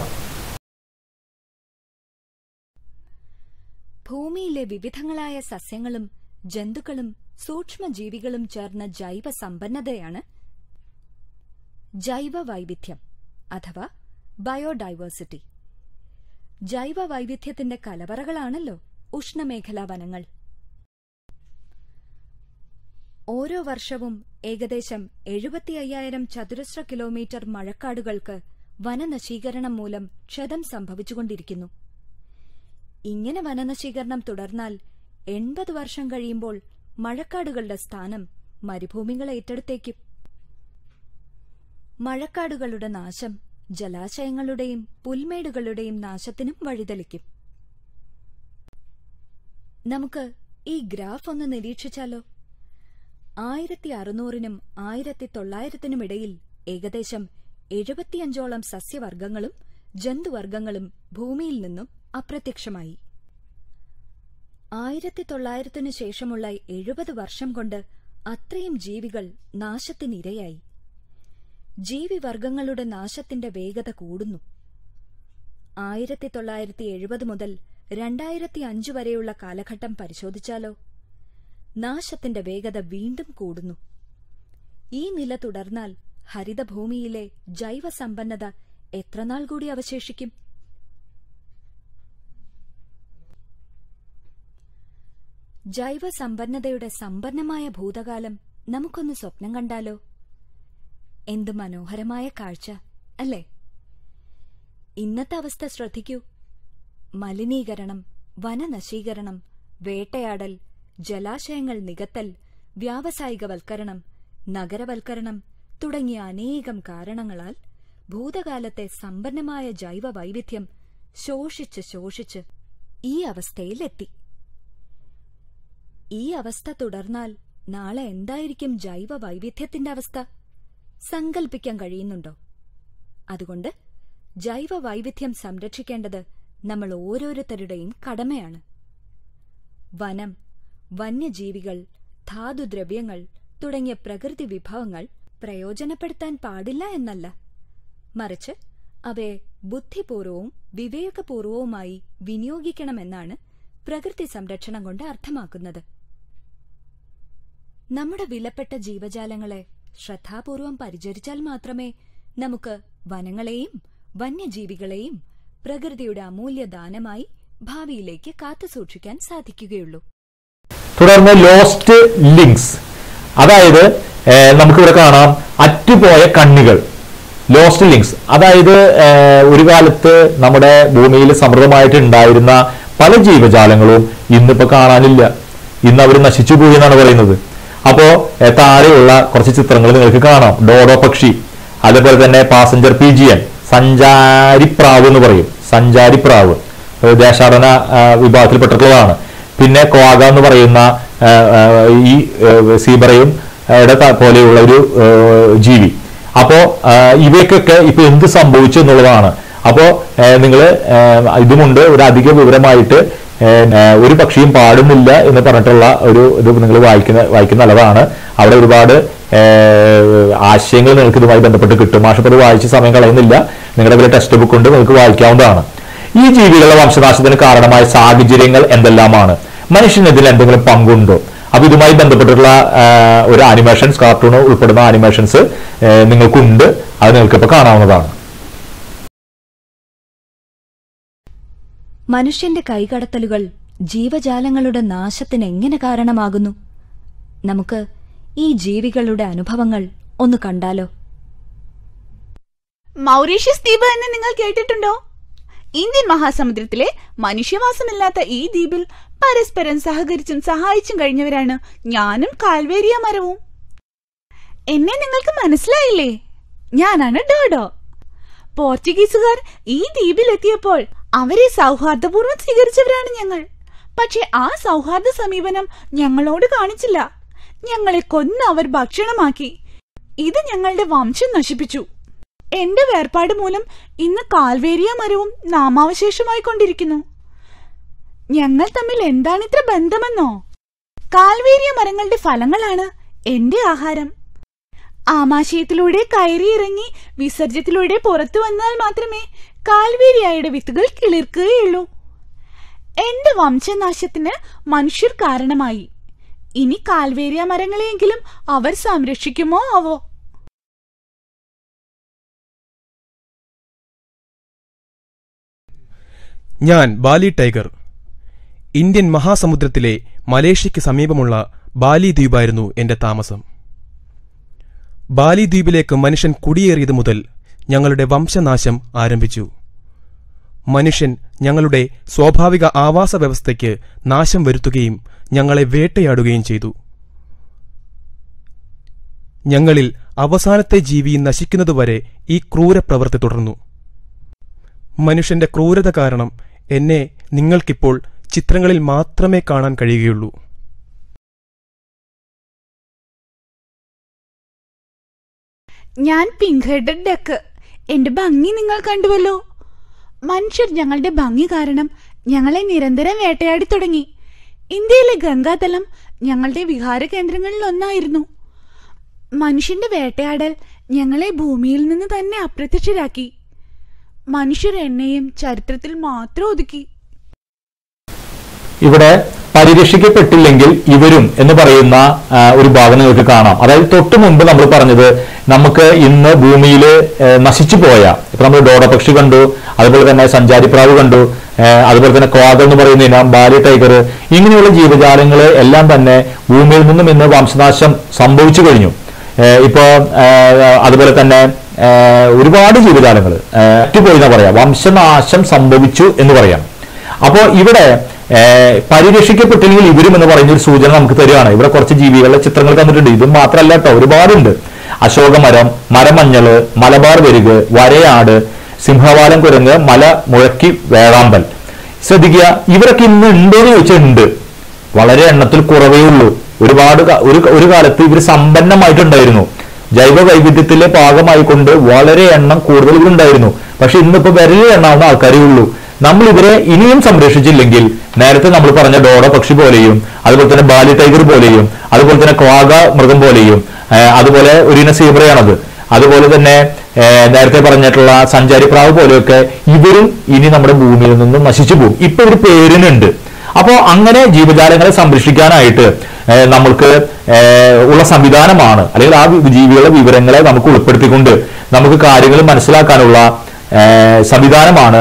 ഭൂമിയിലെ വിവിധങ്ങളായ സസ്യങ്ങളും ജന്തുക്കളും സൂക്ഷ്മജീവികളും ചേർന്ന ജൈവ സമ്പന്നതയാണ് ജൈവ വൈവിധ്യം അഥവാ ബയോഡൈവേഴ്സിറ്റി. ജൈവ വൈവിധ്യത്തിന്റെ കലവറകളാണല്ലോ ഉഷ്ണമേഖലാ വനങ്ങൾ. ഓരോ വർഷവും ഏകദേശം എഴുപത്തി അയ്യായിരം ചതുരശ്ര കിലോമീറ്റർ മഴക്കാടുകൾക്ക് വനനശീകരണം മൂലം ക്ഷതം സംഭവിച്ചുകൊണ്ടിരിക്കുന്നു. ഇങ്ങനെ വനനശീകരണം തുടർന്നാൽ എൺപത് വർഷം കഴിയുമ്പോൾ മഴക്കാടുകളുടെ സ്ഥാനം മരുഭൂമികൾ ഏറ്റെടുത്തേക്കും. മഴക്കാടുകളുടെ നാശം ജലാശയങ്ങളുടെയും പുൽമേടുകളുടെയും നാശത്തിനും വഴിതെളിക്കും. നമുക്ക് ഈ ഗ്രാഫ് ഒന്ന് നിരീക്ഷിച്ചാലോ? ആയിരത്തി അറുന്നൂറിനും ആയിരത്തി തൊള്ളായിരത്തിനുമിടയിൽ ഏകദേശം എഴുപത്തിയഞ്ചോളം സസ്യവർഗങ്ങളും ജന്തുവർഗങ്ങളും ഭൂമിയിൽ നിന്നും അപ്രത്യക്ഷമായി. ആയിരത്തി തൊള്ളായിരത്തിനു ശേഷമുള്ള എഴുപത് വർഷം കൊണ്ട് അത്രയും ജീവികൾ നാശത്തിനിരയായി. ജീവിവർഗങ്ങളുടെ നാശത്തിന്റെ വേഗത കൂടുന്നു. ആയിരത്തി തൊള്ളായിരത്തി എഴുപത് മുതൽ രണ്ടായിരത്തി അഞ്ച് വരെയുള്ള കാലഘട്ടം പരിശോധിച്ചാലോ? നാശത്തിന്റെ വേഗത വീണ്ടും കൂടുന്നു. ഈ നില തുടർന്നാൽ ഹരിതഭൂമിയിലെ ജൈവസമ്പന്നത എത്രനാൾ കൂടി അവശേഷിക്കും? ജൈവസമ്പന്നതയുടെ സമ്പന്നമായ ഭൂതകാലം നമുക്കൊന്ന് സ്വപ്നം കണ്ടാലോ? എന്ത് മനോഹരമായ കാഴ്ച അല്ലേ? ഇന്നത്തെ അവസ്ഥ ശ്രദ്ധിക്കൂ. മലിനീകരണം, വനനശീകരണം, വേട്ടയാടൽ, ജലാശയങ്ങൾ നികത്തൽ, വ്യാവസായികവൽക്കരണം, നഗരവൽക്കരണം തുടങ്ങിയ അനേകം കാരണങ്ങളാൽ ഭൂതകാലത്തെ സമ്പന്നമായ ജൈവ വൈവിധ്യം ശോഷിച്ച് ശോഷിച്ച് ഈ അവസ്ഥയിലെത്തി. ഈ അവസ്ഥ തുടർന്നാൽ നാളെ എന്തായിരിക്കും ജൈവ വൈവിധ്യത്തിന്റെ അവസ്ഥ? സങ്കൽപ്പിക്കാൻ കഴിയുന്നുണ്ടോ? അതുകൊണ്ട് ജൈവ വൈവിധ്യം സംരക്ഷിക്കേണ്ടത് നമ്മൾ ഓരോരുത്തരുടെയും കടമയാണ്. വനം, വന്യജീവികൾ, ധാതുദ്രവ്യങ്ങൾ തുടങ്ങിയ പ്രകൃതി വിഭവങ്ങൾ പ്രയോജനപ്പെടുത്താൻ പാടില്ല എന്നല്ല, മറിച്ച് അവയെ ബുദ്ധിപൂർവവും വിവേകപൂർവവുമായി വിനിയോഗിക്കണമെന്നാണ് പ്രകൃതി സംരക്ഷണം കൊണ്ട് അർത്ഥമാക്കുന്നത്. നമ്മുടെ വിലപ്പെട്ട ജീവജാലങ്ങളെ ശ്രദ്ധാപൂർവം പരിചരിച്ചാൽ മാത്രമേ നമുക്ക് വനങ്ങളെയും വന്യജീവികളെയും പ്രകൃതിയുടെ അമൂല്യദാനമായി ഭാവിയിലേക്ക് കാത്തുസൂക്ഷിക്കാൻ സാധിക്കുകയുള്ളൂ. തുടർന്ന് ലോസ്റ്റ് ലിങ്ക്സ്, അതായത് നമുക്കിവിടെ കാണാം അറ്റുപോയ കണ്ണികൾ. ലോസ്റ്റ് ലിങ്ക്സ് അതായത് ഒരു കാലത്ത് നമ്മുടെ ഭൂമിയിൽ സമൃദ്ധമായിട്ട് ഉണ്ടായിരുന്ന പല ജീവജാലങ്ങളും ഇന്നിപ്പോ കാണാനില്ല. ഇന്ന് അവർ നശിച്ചു പോയി എന്നാണ് പറയുന്നത്. അപ്പോ താഴെയുള്ള കുറച്ച് ചിത്രങ്ങൾ നിങ്ങൾക്ക് കാണാം. ഡോഡോ പക്ഷി, അതുപോലെ തന്നെ പാസഞ്ചർ പീജിയൻ, സഞ്ചാരിപ്രാവ് എന്ന് പറയും, സഞ്ചാരിപ്രാവ് ദേശാടന വിഭാഗത്തിൽപ്പെട്ടിട്ടുള്ളതാണ്. പിന്നെ ക്വാഗ എന്ന് പറയുന്ന ഈ സീബ്രയും പോലെയുള്ള ഒരു ജീവി. അപ്പോ ഇവയ്ക്കൊക്കെ ഇപ്പൊ എന്ത് സംഭവിച്ചു എന്നുള്ളതാണ്. അപ്പോ നിങ്ങൾ ഇതുമുണ്ട് ഒരു അധിക വിവരമായിട്ട് ഒരു പക്ഷിയും പാടുന്നില്ല എന്ന് പറഞ്ഞിട്ടുള്ള ഒരു ഇത് നിങ്ങൾ വായിക്കുന്ന വായിക്കുന്ന നല്ലതാണ്. അവിടെ ഒരുപാട് ആശയങ്ങൾ നിങ്ങൾക്ക് ഇതുമായി ബന്ധപ്പെട്ട് കിട്ടും. മാഷപ്പത് വായിച്ച് സമയം കളയുന്നില്ല, നിങ്ങളുടെ വലിയ ടെക്സ്റ്റ് ബുക്ക് കൊണ്ട് നിങ്ങൾക്ക് വായിക്കാവുന്നതാണ്. ഈ ജീവികളുടെ വംശനാശത്തിന് കാരണമായ സാഹചര്യങ്ങൾ എന്തെല്ലാമാണ്? മനുഷ്യനെതിൽ എന്തെങ്കിലും പങ്കുണ്ടോ? അപ്പൊ ഇതുമായി ബന്ധപ്പെട്ടിട്ടുള്ള ഒരു ആനിമേഷൻസ്, കാർട്ടൂൺ ഉൾപ്പെടുന്ന ആനിമേഷൻസ് നിങ്ങൾക്കുണ്ട്. അത് നിങ്ങൾക്കിപ്പോൾ കാണാവുന്നതാണ്. മനുഷ്യന്റെ കൈകടത്തലുകൾ ജീവജാലങ്ങളുടെ നാശത്തിന് എങ്ങനെ കാരണമാകുന്നു? നമുക്ക് ഈ ജീവികളുടെ അനുഭവങ്ങൾ ഒന്ന് കണ്ടാലോ? മൗറീഷ്യസ് ദ്വീപ് എന്ന് നിങ്ങൾ കേട്ടിട്ടുണ്ടോ? ഇന്ത്യൻ മഹാസമുദ്രത്തിലെ മനുഷ്യവാസമില്ലാത്ത ഈ ദ്വീപിൽ പരസ്പരം സഹകരിച്ചും സഹായിച്ചും കഴിഞ്ഞവരാണ് ഞാനും കാൽവേരിയ മരവും. എന്നെ നിങ്ങൾക്ക് മനസ്സിലായില്ലേ? ഞാനാണ് ഡോഡോ. പോർച്ചുഗീസുകാർ ഈ ദ്വീപിലെത്തിയപ്പോൾ അവരെ സൗഹാർദ്ദപൂർവ്വം സ്വീകരിച്ചവരാണ് ഞങ്ങൾ. പക്ഷെ ആ സൗഹാർദ്ദ സമീപനം ഞങ്ങളോട് കാണിച്ചില്ല. ഞങ്ങളെ കൊന്ന് അവർ ഭക്ഷണമാക്കി. ഇത് ഞങ്ങളുടെ വംശം നശിപ്പിച്ചു. എന്റെ വേർപാട് മൂലം ഇന്ന് കാൽവേരിയ മരവും നാമാവശേഷമായി കൊണ്ടിരിക്കുന്നു. ഞങ്ങൾ തമ്മിൽ എന്താണിത്ര ബന്ധമെന്നോ? കാൽവേരിയ മരങ്ങളുടെ ഫലങ്ങളാണ് എന്റെ ആഹാരം. ആമാശയത്തിലൂടെ കയറിയിറങ്ങി വിസർജ്യത്തിലൂടെ പുറത്തു വന്നാൽ മാത്രമേ കാൽവേരിയയുടെ വിത്തുകൾ കിളിർക്കുകയുള്ളൂ. എന്റെ വംശനാശത്തിന് മനുഷ്യർ കാരണമായി. ഇനി കാൽവേരിയ മരങ്ങളെയെങ്കിലും അവർ സംരക്ഷിക്കുമോ ആവോ? ഞാൻ ബാലി ടൈഗർ. ഇന്ത്യൻ മഹാസമുദ്രത്തിലെ മലേഷ്യയ്ക്ക് സമീപമുള്ള ബാലി ദ്വീപായിരുന്നു എന്റെ താമസം. ബാലി ദ്വീപിലേക്ക് മനുഷ്യൻ കുടിയേറിയത് മുതൽ ഞങ്ങളുടെ വംശനാശം ആരംഭിച്ചു. മനുഷ്യൻ ഞങ്ങളുടെ സ്വാഭാവിക ആവാസ വ്യവസ്ഥയ്ക്ക് നാശം വരുത്തുകയും ഞങ്ങളെ വേട്ടയാടുകയും ചെയ്തു. ഞങ്ങളിൽ അവസാനത്തെ ജീവി നശിക്കുന്നതുവരെ ഈ ക്രൂരപ്രവൃത്തി തുടർന്നു. മനുഷ്യന്റെ ക്രൂരത കാരണം എന്നെ നിങ്ങൾക്കിപ്പോൾ ചിത്രങ്ങളിൽ മാത്രമേ കാണാൻ കഴിയുകയുള്ളൂ. ഞാൻ പിങ്ക് ഹെഡഡ് ഡക്ക്. എന്റെ ഭംഗി നിങ്ങൾ കണ്ടുവല്ലോ. മനുഷ്യർ ഞങ്ങളുടെ ഭംഗി കാരണം ഞങ്ങളെ നിരന്തരം വേട്ടയാടി തുടങ്ങി. ഇന്ത്യയിലെ ഗംഗാതലം ഞങ്ങളുടെ വിഹാര കേന്ദ്രങ്ങളിൽ ഒന്നായിരുന്നു. മനുഷ്യന്റെ വേട്ടയാടൽ ഞങ്ങളെ ഭൂമിയിൽ നിന്ന് തന്നെ അപ്രത്യക്ഷരാക്കി. മനുഷ്യർ എന്നെയും ചരിത്രത്തിൽ മാത്രം ഒതുക്കി. ഇവിടെ പരിരക്ഷിക്കപ്പെട്ടില്ലെങ്കിൽ ഇവരും എന്ന് പറയുന്ന ഒരു ഭാഗം നിങ്ങൾക്ക് കാണാം. അതായത് തൊട്ടു മുമ്പ് നമ്മൾ പറഞ്ഞത് നമുക്ക് ഇന്ന് ഭൂമിയിൽ നശിച്ചു പോയ, ഇപ്പൊ നമ്മൾ ഡോഡപക്ഷി കണ്ടു, അതുപോലെ തന്നെ സഞ്ചാരിപ്രാവ് കണ്ടു, അതുപോലെ തന്നെ ക്വാഗ എന്ന് പറയുന്ന ഇനം, ബാലി ടൈഗർ, ഇങ്ങനെയുള്ള ജീവജാലങ്ങൾ എല്ലാം തന്നെ ഭൂമിയിൽ നിന്നും ഇന്ന് വംശനാശം സംഭവിച്ചു കഴിഞ്ഞു. ഇപ്പോ അതുപോലെ തന്നെ ഒരുപാട് ജീവജാലങ്ങൾ പോയി എന്ന് പറയാം, വംശനാശം സംഭവിച്ചു എന്ന് പറയാം. അപ്പോ ഇവിടെ പരിരക്ഷിക്കപ്പെട്ടില്ലെങ്കിൽ ഇവരും എന്ന് പറയുന്ന ഒരു സൂചന നമുക്ക് തരികയാണ്. ഇവിടെ കുറച്ച് ജീവികളുടെ ചിത്രങ്ങൾ തന്നിട്ടുണ്ട്. ഇതും മാത്രമല്ല കേട്ടോ, ഒരുപാടുണ്ട്. അശോകമരം, മരമഞ്ഞള്, മലബാർ വെരുക്, വരയാട്, സിംഹവാലം കുരങ്ങ്, മല മുഴക്കി വേഴാമ്പൽ. ശ്രദ്ധിക്കുക, ഇവരൊക്കെ ഇന്ന് ഉണ്ടോന്ന് ചോദിച്ചാൽ ഉണ്ട്. വളരെ എണ്ണത്തിൽ കുറവേ ഉള്ളൂ. ഒരുപാട് ഒരു ഒരു കാലത്ത് ഇവർ സമ്പന്നമായിട്ടുണ്ടായിരുന്നു. ജൈവ വൈവിധ്യത്തിലെ ഭാഗമായിക്കൊണ്ട് വളരെ എണ്ണം കൂടുതൽ ഉണ്ടായിരുന്നു. പക്ഷെ ഇന്നിപ്പോ വിരലിൽ എണ്ണാവുന്ന ആൾക്കാരേ ഉള്ളൂ. നമ്മൾ ഇവരെ ഇനിയും സംരക്ഷിച്ചില്ലെങ്കിൽ നേരത്തെ നമ്മൾ പറഞ്ഞ ഡോഡോ പക്ഷി പോലെയും, അതുപോലെ തന്നെ ബാലി ടൈഗർ പോലെയും, അതുപോലെ തന്നെ ക്വാഗ മൃഗം പോലെയും, അതുപോലെ ഒരു ഇന സീബ്രയാണത്, അതുപോലെ തന്നെ നേരത്തെ പറഞ്ഞിട്ടുള്ള സഞ്ചാരിപ്രാവ് പോലെയൊക്കെ ഇവരും ഇനി നമ്മുടെ ഭൂമിയിൽ നിന്നും നശിച്ചു പോകും. ഇപ്പൊ ഒരു പേരിനുണ്ട്. അപ്പോ അങ്ങനെ ജീവജാലങ്ങളെ സംരക്ഷിക്കാനായിട്ട് നമ്മൾക്ക് ഉള്ള സംവിധാനമാണ്, അല്ലെങ്കിൽ ആ ജീവികളുടെ വിവരങ്ങളെ നമുക്ക് ഉൾപ്പെടുത്തിക്കൊണ്ട് നമുക്ക് കാര്യങ്ങൾ മനസ്സിലാക്കാനുള്ള സംവിധാനമാണ്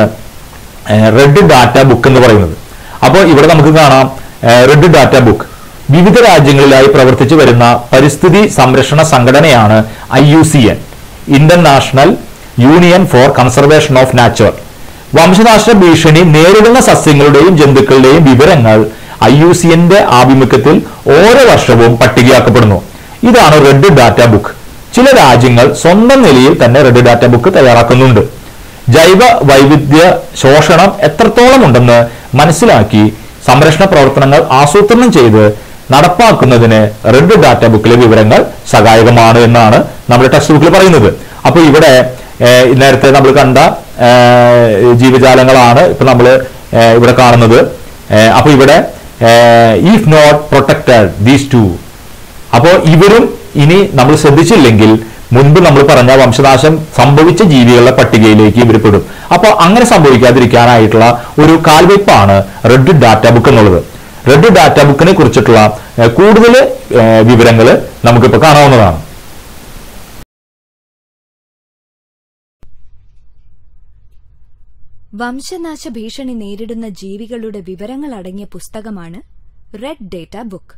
റെഡ് ഡാറ്റ ബുക്ക് എന്ന് പറയുന്നത്. അപ്പോൾ ഇവിടെ നമുക്ക് കാണാം റെഡ് ഡാറ്റ ബുക്ക്. വിവിധ രാജ്യങ്ങളിലായി പ്രവർത്തിച്ചു വരുന്ന പരിസ്ഥിതി സംരക്ഷണ സംഘടനയാണ് I U C N, international union for conservation of nature. വംശനാശ ഭീഷണി നേരിടുന്ന സസ്യങ്ങളുടെയും ജന്തുക്കളുടെയും വിവരങ്ങൾ ഐ യു സി എന്റെ ആഭിമുഖ്യത്തിൽ ഓരോ വർഷവും പട്ടികയാക്കപ്പെടുന്നു. ഇതാണ് റെഡ് ഡാറ്റ ബുക്ക്. ചില രാജ്യങ്ങൾ സ്വന്തം നിലയിൽ തന്നെ റെഡ് ഡാറ്റ ബുക്ക് തയ്യാറാക്കുന്നുണ്ട്. ജൈവ വൈവിധ്യ ശോഷണം എത്രത്തോളം ഉണ്ടെന്ന് മനസ്സിലാക്കി സംരക്ഷണ പ്രവർത്തനങ്ങൾ ആസൂത്രണം ചെയ്ത് നടപ്പാക്കുന്നതിന് റെഡ് ഡാറ്റ ബുക്കിലെ വിവരങ്ങൾ സഹായകമാണ് എന്നാണ് നമ്മുടെ ടെക്സ്റ്റ് ബുക്കിൽ പറയുന്നത്. അപ്പൊ ഇവിടെ നേരത്തെ നമ്മൾ കണ്ട ജീവജാലങ്ങളാണ് ഇപ്പൊ നമ്മൾ ഇവിടെ കാണുന്നത്. അപ്പൊ ഇവിടെ if not protected these two, അപ്പോ ഇവരും ഇനി നമ്മൾ ശ്രദ്ധിച്ചില്ലെങ്കിൽ മുൻപ് നമ്മൾ പറഞ്ഞ വംശനാശം സംഭവിച്ച ജീവികളുടെ പട്ടികയിലേക്ക് ഇവർ പെടും. അപ്പോൾ അങ്ങനെ സംഭവിക്കാതിരിക്കാനായിട്ടുള്ള ഒരു കാൽവയ്പ്പാണ് റെഡ് ഡാറ്റ ബുക്ക് എന്നുള്ളത്. റെഡ് ഡാറ്റ ബുക്കിനെ കുറിച്ചിട്ടുള്ള കൂടുതൽ വിവരങ്ങൾ നമുക്കിപ്പോൾ കാണാവുന്നതാണ്. വംശനാശ ഭീഷണി നേരിടുന്ന ജീവികളുടെ വിവരങ്ങൾ അടങ്ങിയ പുസ്തകമാണ് റെഡ് ഡേറ്റ ബുക്ക്.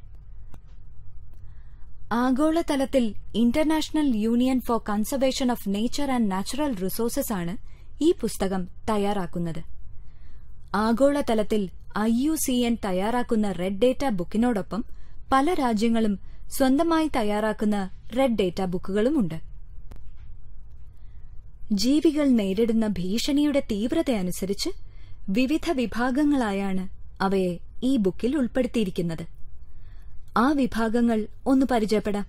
ആഗോളതലത്തിൽ international union for conservation of nature and natural resources ആണ് ഈ പുസ്തകം തയ്യാറാക്കുന്നത്. ആഗോളതലത്തിൽ ഐ യു സി എൻ തയ്യാറാക്കുന്ന റെഡ് ഡേറ്റ ബുക്കിനോടൊപ്പം പല രാജ്യങ്ങളും സ്വന്തമായി തയ്യാറാക്കുന്ന റെഡ് ഡേറ്റ ബുക്കുകളുമുണ്ട്. ജീവികൾ നേരിടുന്ന ഭീഷണിയുടെ തീവ്രതയനുസരിച്ച് വിവിധ വിഭാഗങ്ങളായാണ് അവയെ ഈ ബുക്കിൽ ഉൾപ്പെടുത്തിയിരിക്കുന്നത്. ആ വിഭാഗങ്ങൾ ഒന്ന് പരിചയപ്പെടാം.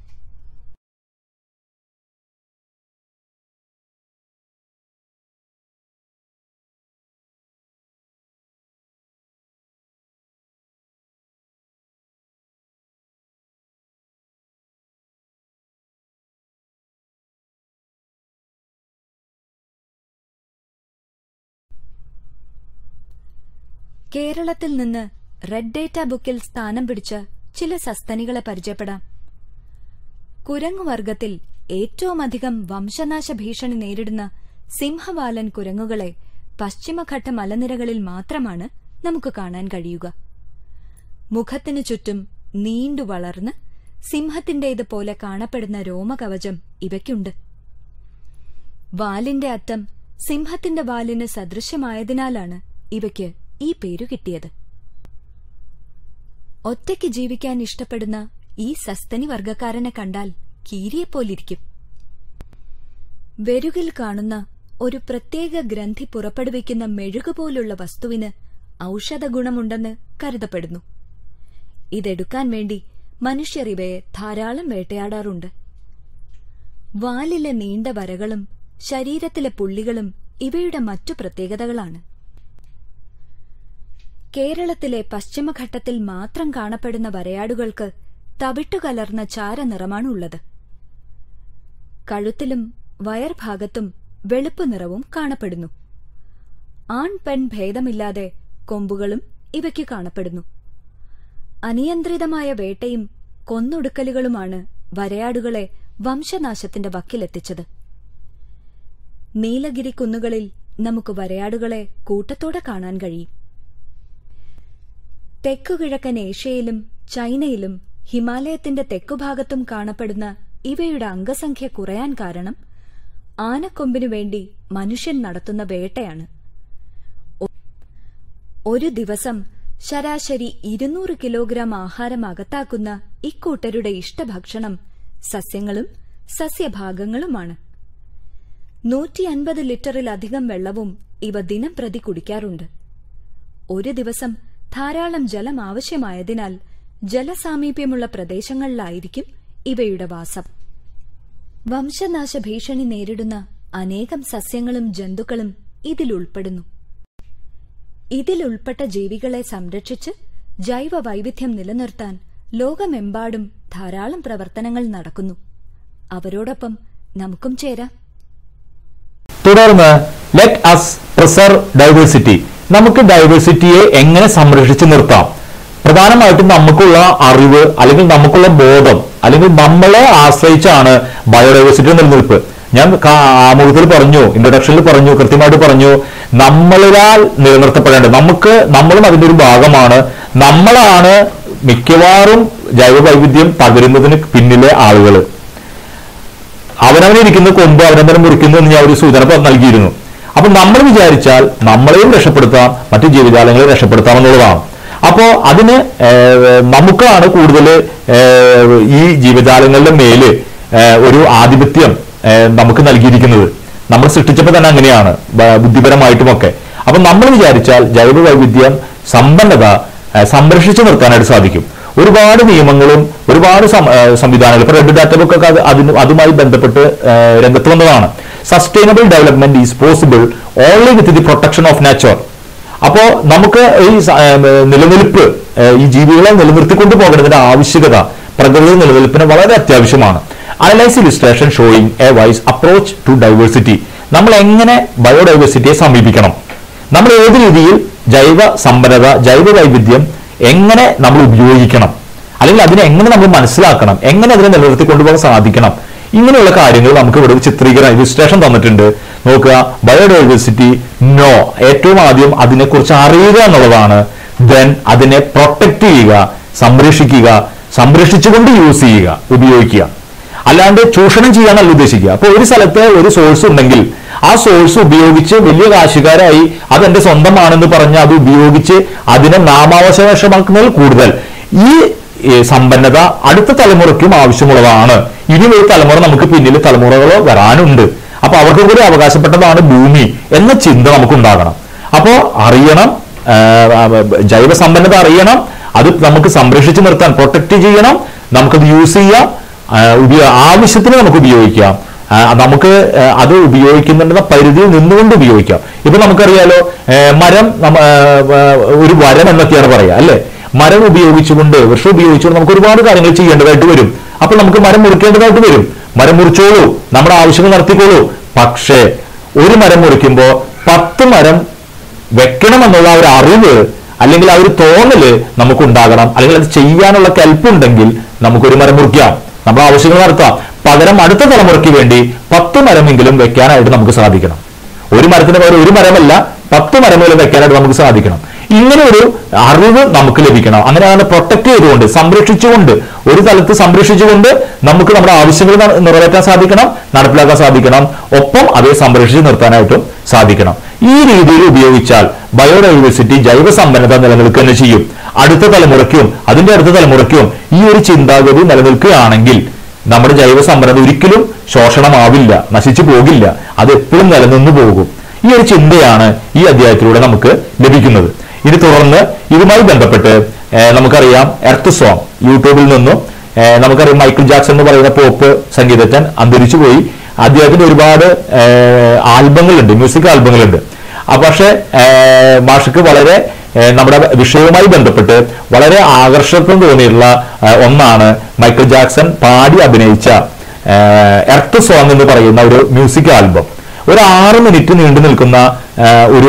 കേരളത്തിൽ നിന്ന് റെഡ് ഡേറ്റ ബുക്കിൽ സ്ഥാനം പിടിച്ച ചില സസ്തനികളെ പരിചയപ്പെടാം. കുരങ്ങുവർഗത്തിൽ ഏറ്റവുമധികം വംശനാശ ഭീഷണി നേരിടുന്ന സിംഹവാലൻ കുരങ്ങുകളെ പശ്ചിമഘട്ട മലനിരകളിൽ മാത്രമാണ് നമുക്ക് കാണാൻ കഴിയുക. മുഖത്തിനു ചുറ്റും നീണ്ടു വളർന്ന് സിംഹത്തിന്റേതുപോലെ കാണപ്പെടുന്ന രോമകവചം ഇവയ്ക്കുണ്ട്. വാലിന്റെ അറ്റം സിംഹത്തിന്റെ വാലിന് സദൃശ്യമായതിനാലാണ് ഇവയ്ക്ക് ഈ പേരു കിട്ടിയത്. ഒറ്റയ്ക്ക് ജീവിക്കാൻ ഇഷ്ടപ്പെടുന്ന ഈ സസ്തനി വർഗക്കാരനെ കണ്ടാൽ കീരിയെപ്പോലിരിക്കും. വെരുകിൽ കാണുന്ന ഒരു പ്രത്യേക ഗ്രന്ഥി പുറപ്പെടുവിക്കുന്ന മെഴുകുപോലുള്ള വസ്തുവിന് ഔഷധഗുണമുണ്ടെന്ന് കരുതപ്പെടുന്നു. ഇതെടുക്കാൻ വേണ്ടി മനുഷ്യർ ഇവയെ ധാരാളം വേട്ടയാടാറുണ്ട്. വാലിലെ നീണ്ട വരകളും ശരീരത്തിലെ പുള്ളികളും ഇവയുടെ മറ്റു പ്രത്യേകതകളാണ്. കേരളത്തിലെ പശ്ചിമഘട്ടത്തിൽ മാത്രം കാണപ്പെടുന്ന വരയാടുകൾക്ക് തവിട്ടുകലർന്ന ചാരനിറമാണുള്ളത്. കഴുത്തിലും വയർഭാഗത്തും വെളുപ്പ് നിറവും കാണപ്പെടുന്നു. ആൺ പെൺ ഭേദമില്ലാതെ കൊമ്പുകളും ഇവയ്ക്ക് കാണപ്പെടുന്നു. അനിയന്ത്രിതമായ വേട്ടയും കൊന്നൊടുക്കലുകളുമാണ് വരയാടുകളെ വംശനാശത്തിന്റെ വക്കിലെത്തിച്ചത്. നീലഗിരി കുന്നുകളിൽ നമുക്ക് വരയാടുകളെ കൂട്ടത്തോടെ കാണാൻ കഴിയും. തെക്കുകിഴക്കൻ ഏഷ്യയിലും ചൈനയിലും ഹിമാലയത്തിന്റെ തെക്കുഭാഗത്തും കാണപ്പെടുന്ന ഇവയുടെ അംഗസംഖ്യ കുറയാൻ കാരണം ആനക്കൊമ്പിനു വേണ്ടി മനുഷ്യൻ നടത്തുന്ന വേട്ടയാണ്. ഒരു ദിവസം ശരാശരി ഇരുന്നൂറ് കിലോഗ്രാം ആഹാരം അകത്താക്കുന്ന ഇക്കൂട്ടരുടെ ഇഷ്ടഭക്ഷണം സസ്യങ്ങളും സസ്യഭാഗങ്ങളുമാണ്. നൂറ്റി അൻപത് ലിറ്ററിലധികം വെള്ളവും ഇവ ദിനം പ്രതി കുടിക്കാറുണ്ട്. ഒരു ദിവസം ധാരാളം ജലം ആവശ്യമായതിനാൽ ജലസാമീപ്യമുള്ള പ്രദേശങ്ങളിലായിരിക്കും ഇവയുടെ വാസം. വംശനാശ ഭീഷണി നേരിടുന്ന അനേകം സസ്യങ്ങളും ജന്തുക്കളും ഇതിലുൾപ്പെടുന്നു. ഇതിലുൾപ്പെട്ട ജീവികളെ സംരക്ഷിച്ച് ജൈവ വൈവിധ്യം നിലനിർത്താൻ ലോകമെമ്പാടും ധാരാളം പ്രവർത്തനങ്ങൾ നടക്കുന്നു. അവരോടൊപ്പം നമുക്കും ചേരാം. തുടർന്ന് ലെറ്റ് അസ് പ്രിസർവ് ഡൈവേഴ്സിറ്റി. നമുക്ക് ഡൈവേഴ്സിറ്റിയെ എങ്ങനെ സംരക്ഷിച്ചു നിർത്താം? പ്രധാനമായിട്ടും നമുക്കുള്ള അറിവ് അല്ലെങ്കിൽ നമുക്കുള്ള ബോധം അല്ലെങ്കിൽ നമ്മളെ ആശ്രയിച്ചാണ് ബയോഡൈവേഴ്സിറ്റി നിലനിൽപ്പ്. ഞാൻ ആമുഖത്തിൽ പറഞ്ഞു, ഇൻട്രൊഡക്ഷനിൽ പറഞ്ഞു, കൃത്യമായിട്ട് പറഞ്ഞു, നമ്മളാൽ നിലനിർത്തപ്പെടേണ്ടത്. നമുക്ക് നമ്മളും അതിന്റെ ഒരു ഭാഗമാണ്. നമ്മളാണ് മിക്കവാറും ജൈവ വൈവിധ്യം തകരുന്നതിന് പിന്നിലെ ആളുകൾ. അവനവനിരിക്കുന്ന കൊമ്പ് അവനവനെ മുറിക്കുന്നു എന്ന് ഞാൻ ഒരു സൂചന നൽകിയിരുന്നു. അപ്പൊ നമ്മൾ വിചാരിച്ചാൽ നമ്മളെയും രക്ഷപ്പെടുത്താം, മറ്റു ജീവജാലങ്ങളെ രക്ഷപ്പെടുത്താം എന്നുള്ളതാണ്. അപ്പോ അതിന് നമുക്കാണ് കൂടുതൽ ഈ ജീവജാലങ്ങളുടെ മേല് ഒരു ആധിപത്യം നമുക്ക് നൽകിയിരിക്കുന്നത്. നമ്മൾ സൃഷ്ടിച്ചപ്പോൾ തന്നെ അങ്ങനെയാണ്, ബുദ്ധിപരമായിട്ടുമൊക്കെ. അപ്പൊ നമ്മൾ വിചാരിച്ചാൽ ജൈവ വൈവിധ്യം സമ്പന്നത സംരക്ഷിച്ചു നിർത്താനായിട്ട് സാധിക്കും. ഒരുപാട് നിയമങ്ങളും ഒരുപാട് സംവിധാനങ്ങൾ, ഇപ്പൊ റെഡ് ഡാറ്റ ബുക്ക് ഒക്കെ അതിന് അതുമായി ബന്ധപ്പെട്ട് രംഗത്ത് വന്നതാണ്. Sustainable development is possible only with the protection of nature. അപ്പോ നമുക്ക് ഈ നിലനിൽപ്പ്, ഈ ജീവികളെ നിലനിർത്തിക്കൊണ്ടു പോകേണ്ടതിന്റെ ആവശ്യകത പ്രകൃതി നിലനിൽപ്പിന് വളരെ അത്യാവശ്യമാണ്. Analyse illustration showing a wise approach to diversity. നമ്മൾ എങ്ങനെ ബയോഡൈവേഴ്സിറ്റിയെ സമീപിക്കണം, നമ്മൾ ഏത് രീതിയിൽ ജൈവ സമ്പന്നത, ജൈവ വൈവിധ്യം എങ്ങനെ നമ്മൾ ഉപയോഗിക്കണം, അല്ലെങ്കിൽ അതിനെ എങ്ങനെ നമ്മൾ മനസ്സിലാക്കണം, എങ്ങനെ അതിനെ നിലനിർത്തി കൊണ്ടുപോകാൻ സാധിക്കണം, ഇങ്ങനെയുള്ള കാര്യങ്ങൾ നമുക്ക് ഇവിടെ ചിത്രീകരണം ഇലിസ്ട്രേഷൻ തന്നിട്ടുണ്ട്. നോക്കുക, ബയോഡൈവേഴ്സിറ്റി നോ, ഏറ്റവും ആദ്യം അതിനെക്കുറിച്ച് അറിയുക എന്നുള്ളതാണ്. ദെൻ അതിനെ പ്രൊട്ടക്ട് ചെയ്യുക, സംരക്ഷിക്കുക, സംരക്ഷിച്ചുകൊണ്ട് യൂസ് ചെയ്യുക, ഉപയോഗിക്കുക. അല്ലാണ്ട് ചൂഷണം ചെയ്യാനല്ല ഉദ്ദേശിക്കുക. അപ്പൊ ഒരു സ്ഥലത്ത് ഒരു സോഴ്സ് ഉണ്ടെങ്കിൽ ആ സോഴ്സ് ഉപയോഗിച്ച് വലിയ കാശുകാരായി അതെന്റെ സ്വന്തമാണെന്ന് പറഞ്ഞ് അത് ഉപയോഗിച്ച് അതിനെ നാമാവശേഷമാക്കുന്നതിൽ കൂടുതൽ ഈ സമ്പന്നത അടുത്ത തലമുറയ്ക്കും ആവശ്യമുള്ളതാണ്. ഇനി ഒരു തലമുറ നമുക്ക് പിന്നിൽ തലമുറകളോ വരാനുണ്ട്. അപ്പൊ അവർക്ക് കൂടി അവകാശപ്പെട്ടതാണ് ഭൂമി എന്ന ചിന്ത നമുക്കുണ്ടാകണം. അപ്പോ അറിയണം, ജൈവ സമ്പന്നത അറിയണം, അത് നമുക്ക് സംരക്ഷിച്ചു നിർത്താൻ പ്രൊട്ടക്ട് ചെയ്യണം, നമുക്കത് യൂസ് ചെയ്യാം, ആവശ്യത്തിന് നമുക്ക് ഉപയോഗിക്കാം, നമുക്ക് അത് ഉപയോഗിക്കുന്നുണ്ടെന്ന പരിധിയിൽ നിന്നുകൊണ്ട് ഉപയോഗിക്കാം. ഇപ്പൊ നമുക്കറിയാലോ, മരം ഒരു വരം എന്നൊക്കെയാണ് പറയാ അല്ലെ. മരം ഉപയോഗിച്ചുകൊണ്ട്, വൃക്ഷം ഉപയോഗിച്ചുകൊണ്ട് നമുക്ക് ഒരുപാട് കാര്യങ്ങൾ ചെയ്യേണ്ടതായിട്ട് വരും. അപ്പൊ നമുക്ക് മരം മുറിക്കേണ്ടതായിട്ട് വരും. മരം മുറിച്ചോളൂ, നമ്മുടെ ആവശ്യങ്ങൾ നടത്തിക്കോളൂ. പക്ഷേ ഒരു മരം മുറിക്കുമ്പോ പത്ത് മരം വെക്കണം എന്നുള്ള ഒരു അറിവ് അല്ലെങ്കിൽ ആ ഒരു തോന്നല് നമുക്കുണ്ടാകണം. അല്ലെങ്കിൽ അത് ചെയ്യാനുള്ള കെൽപ്പുണ്ടെങ്കിൽ നമുക്കൊരു മരം മുറിക്കാം, നമ്മുടെ ആവശ്യങ്ങൾ നടത്താം. പകരം അടുത്ത തലമുറയ്ക്ക് വേണ്ടി പത്ത് മരമെങ്കിലും വെക്കാനായിട്ട് നമുക്ക് സാധിക്കണം. ഒരു മരത്തിന് പകരം ഒരു മരമല്ല, പത്ത് മരമെങ്കിലും വെക്കാനായിട്ട് നമുക്ക് സാധിക്കണം. ഇങ്ങനെ ഒരു അറിവ് നമുക്ക് ലഭിക്കണം. അങ്ങനെ അതിനെ പ്രൊട്ടക്ട് ചെയ്തുകൊണ്ട്, സംരക്ഷിച്ചുകൊണ്ട്, ഒരു തലത്ത് സംരക്ഷിച്ചുകൊണ്ട് നമുക്ക് നമ്മുടെ ആവശ്യങ്ങൾ നിറവേറ്റാൻ സാധിക്കണം, നടപ്പിലാക്കാൻ സാധിക്കണം. ഒപ്പം അതേ സംരക്ഷിച്ച് നിർത്താനായിട്ടും സാധിക്കണം. ഈ രീതിയിൽ ഉപയോഗിച്ചാൽ ബയോഡൈവേഴ്സിറ്റി, ജൈവ സമ്പന്നത നിലനിൽക്കുക തന്നെ ചെയ്യും. അടുത്ത തലമുറയ്ക്കും അതിന്റെ അടുത്ത തലമുറയ്ക്കും ഈ ഒരു ചിന്താഗതി നിലനിൽക്കുകയാണെങ്കിൽ നമ്മുടെ ജൈവ സമ്പന്നത ഒരിക്കലും ശോഷണമാവില്ല, നശിച്ചു പോകില്ല, അത് എപ്പോഴും നിലനിന്നു പോകും. ഈ ഒരു ചിന്തയാണ് ഈ അധ്യായത്തിലൂടെ നമുക്ക് ലഭിക്കുന്നത്. ഇനി തുടർന്ന് ഇതുമായി ബന്ധപ്പെട്ട് നമുക്കറിയാം എർത്ത് സോങ് യൂട്യൂബിൽ നിന്നും നമുക്കറിയാം മൈക്കിൾ ജാക്സൺ എന്ന് പറയുന്ന പോപ്പ് സംഗീതജ്ഞൻ അന്തരിച്ചു പോയി. അദ്ദേഹത്തിന്റെ ഒരുപാട് ആൽബങ്ങളുണ്ട്, മ്യൂസിക് ആൽബങ്ങളുണ്ട്. പക്ഷെ മാഷക്ക് വളരെ നമ്മുടെ വിഷയവുമായി ബന്ധപ്പെട്ട് വളരെ ആകർഷകം തോന്നിയിട്ടുള്ള ഒന്നാണ് മൈക്കിൾ ജാക്സൺ പാടി അഭിനയിച്ച എർത്ത് സോങ് എന്ന് പറയുന്ന ഒരു മ്യൂസിക് ആൽബം. ഒരു ആറ് മിനിറ്റ് നീണ്ടു നിൽക്കുന്ന ഒരു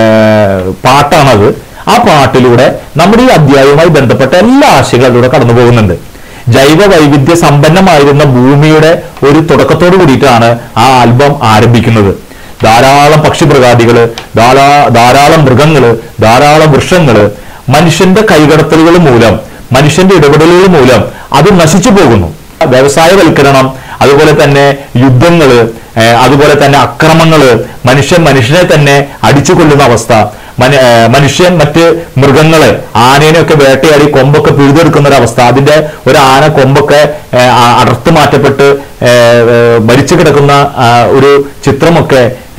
പാട്ടാണത്. ആ പാട്ടിലൂടെ നമ്മുടെ ഈ അധ്യായവുമായി ബന്ധപ്പെട്ട എല്ലാ ആശയങ്ങളും അതിലൂടെ കടന്നു പോകുന്നുണ്ട്. ജൈവ വൈവിധ്യ സമ്പന്നമായിരുന്ന ഭൂമിയുടെ ഒരു തുടക്കത്തോട് കൂടിയിട്ടാണ് ആ ആൽബം ആരംഭിക്കുന്നത്. ധാരാളം പക്ഷിമൃഗാദികള്, ധാരാ ധാരാളം മൃഗങ്ങള്, ധാരാളം വൃക്ഷങ്ങള് മനുഷ്യന്റെ കൈകടത്തലുകൾ മൂലം, മനുഷ്യന്റെ ഇടപെടലുകൾ മൂലം അത് നശിച്ചു പോകുന്നു. വ്യവസായവൽക്കരണം, അതുപോലെ തന്നെ യുദ്ധങ്ങള്, അതുപോലെ തന്നെ അക്രമങ്ങള്, മനുഷ്യൻ മനുഷ്യനെ തന്നെ അടിച്ചു കൊല്ലുന്ന അവസ്ഥ, മനുഷ്യൻ മറ്റ് മൃഗങ്ങളെ, ആനേനെയൊക്കെ വേട്ടയാടി കൊമ്പൊക്കെ പിഴുതെടുക്കുന്ന ഒരു അവസ്ഥ, അതിന്റെ ഒരു ആന കൊമ്പൊക്കെ അടർത്ത് മാറ്റപ്പെട്ട് മരിച്ചു കിടക്കുന്ന ഒരു ചിത്രമൊക്കെ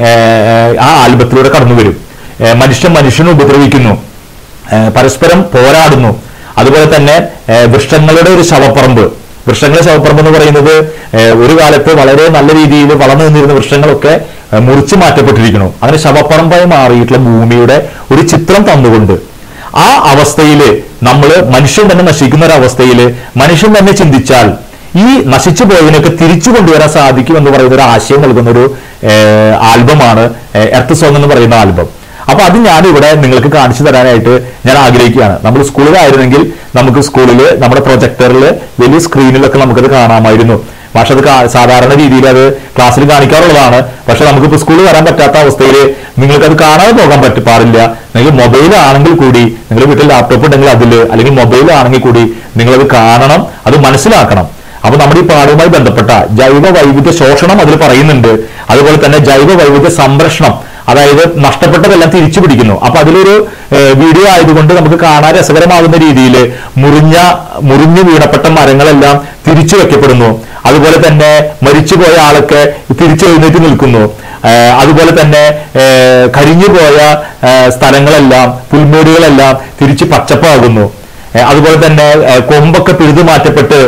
ആ ആൽബത്തിലൂടെ കടന്നു വരും. മനുഷ്യൻ മനുഷ്യനെ ഉപദ്രവിക്കുന്നു, പരസ്പരം പോരാടുന്നു. അതുപോലെ തന്നെ വൃക്ഷങ്ങളുടെ ഒരു ശവപ്പറമ്പ്, വൃക്ഷങ്ങളുടെ ശവപ്പറമ്പ് എന്ന് പറയുന്നത് ഒരു കാലത്ത് വളരെ നല്ല രീതിയിൽ വളർന്നു നിന്നിരുന്ന വൃക്ഷങ്ങളൊക്കെ മുറിച്ചു മാറ്റപ്പെട്ടിരിക്കുന്നു. അങ്ങനെ ശവപ്പറമ്പായി മാറിയിട്ടുള്ള ഭൂമിയുടെ ഒരു ചിത്രം തന്നുകൊണ്ട് ആ അവസ്ഥയില് നമ്മൾ മനുഷ്യൻ തന്നെ നശിക്കുന്ന ഒരു അവസ്ഥയില് മനുഷ്യൻ തന്നെ ചിന്തിച്ചാൽ ഈ നശിച്ചു പോയതിനൊക്കെ തിരിച്ചു കൊണ്ടുവരാൻ സാധിക്കും എന്ന് പറയുന്ന ഒരു ആശയം നൽകുന്ന ഒരു ആൽബമാണ് എർത്ത് സോങ് എന്ന് പറയുന്ന ആൽബം. അപ്പൊ അത് ഞാൻ ഇവിടെ നിങ്ങൾക്ക് കാണിച്ചു തരാനായിട്ട് ഞാൻ ആഗ്രഹിക്കുകയാണ്. നമ്മൾ സ്കൂളിലായിരുന്നെങ്കിൽ നമുക്ക് സ്കൂളിൽ നമ്മുടെ പ്രൊജക്ടറിൽ വലിയ സ്ക്രീനിലൊക്കെ നമുക്കത് കാണാമായിരുന്നു. പക്ഷെ അത് സാധാരണ രീതിയിൽ അത് ക്ലാസ്സിൽ കാണിക്കാറുള്ളതാണ്. പക്ഷെ നമുക്കിപ്പോൾ സ്കൂളിൽ വരാൻ പറ്റാത്ത അവസ്ഥയിൽ നിങ്ങൾക്കത് കാണാതെ പോകാൻ പറ്റി പാടില്ല. നിങ്ങൾ മൊബൈലാണെങ്കിൽ കൂടി, നിങ്ങളുടെ വീട്ടിൽ ലാപ്ടോപ്പ് ഉണ്ടെങ്കിൽ അതിൽ, അല്ലെങ്കിൽ മൊബൈലാണെങ്കിൽ കൂടി നിങ്ങളത് കാണണം, അത് മനസ്സിലാക്കണം. അപ്പൊ നമ്മുടെ ഈ പാഠവുമായി ബന്ധപ്പെട്ട ജൈവ വൈവിധ്യ ശോഷണം അതിൽ പറയുന്നുണ്ട്. അതുപോലെ തന്നെ ജൈവ വൈവിധ്യ സംരക്ഷണം, അതായത് നഷ്ടപ്പെട്ടതെല്ലാം തിരിച്ചു പിടിക്കുന്നു. അപ്പൊ അതിലൊരു വീഡിയോ ആയതുകൊണ്ട് നമുക്ക് കാണാൻ രസകരമാകുന്ന രീതിയിൽ മുറിഞ്ഞ മുറിഞ്ഞു വീണപ്പെട്ട മരങ്ങളെല്ലാം തിരിച്ചു വെക്കപ്പെടുന്നു. അതുപോലെ തന്നെ മരിച്ചുപോയ ആളൊക്കെ തിരിച്ചെഴുന്നേറ്റ് നിൽക്കുന്നു. അതുപോലെ തന്നെ കരിഞ്ഞുപോയ സ്ഥലങ്ങളെല്ലാം, പുൽമേടുകളെല്ലാം തിരിച്ച് പച്ചപ്പാകുന്നു. അതുപോലെ തന്നെ കൊമ്പൊക്കെ പിഴുതു മാറ്റപ്പെട്ട്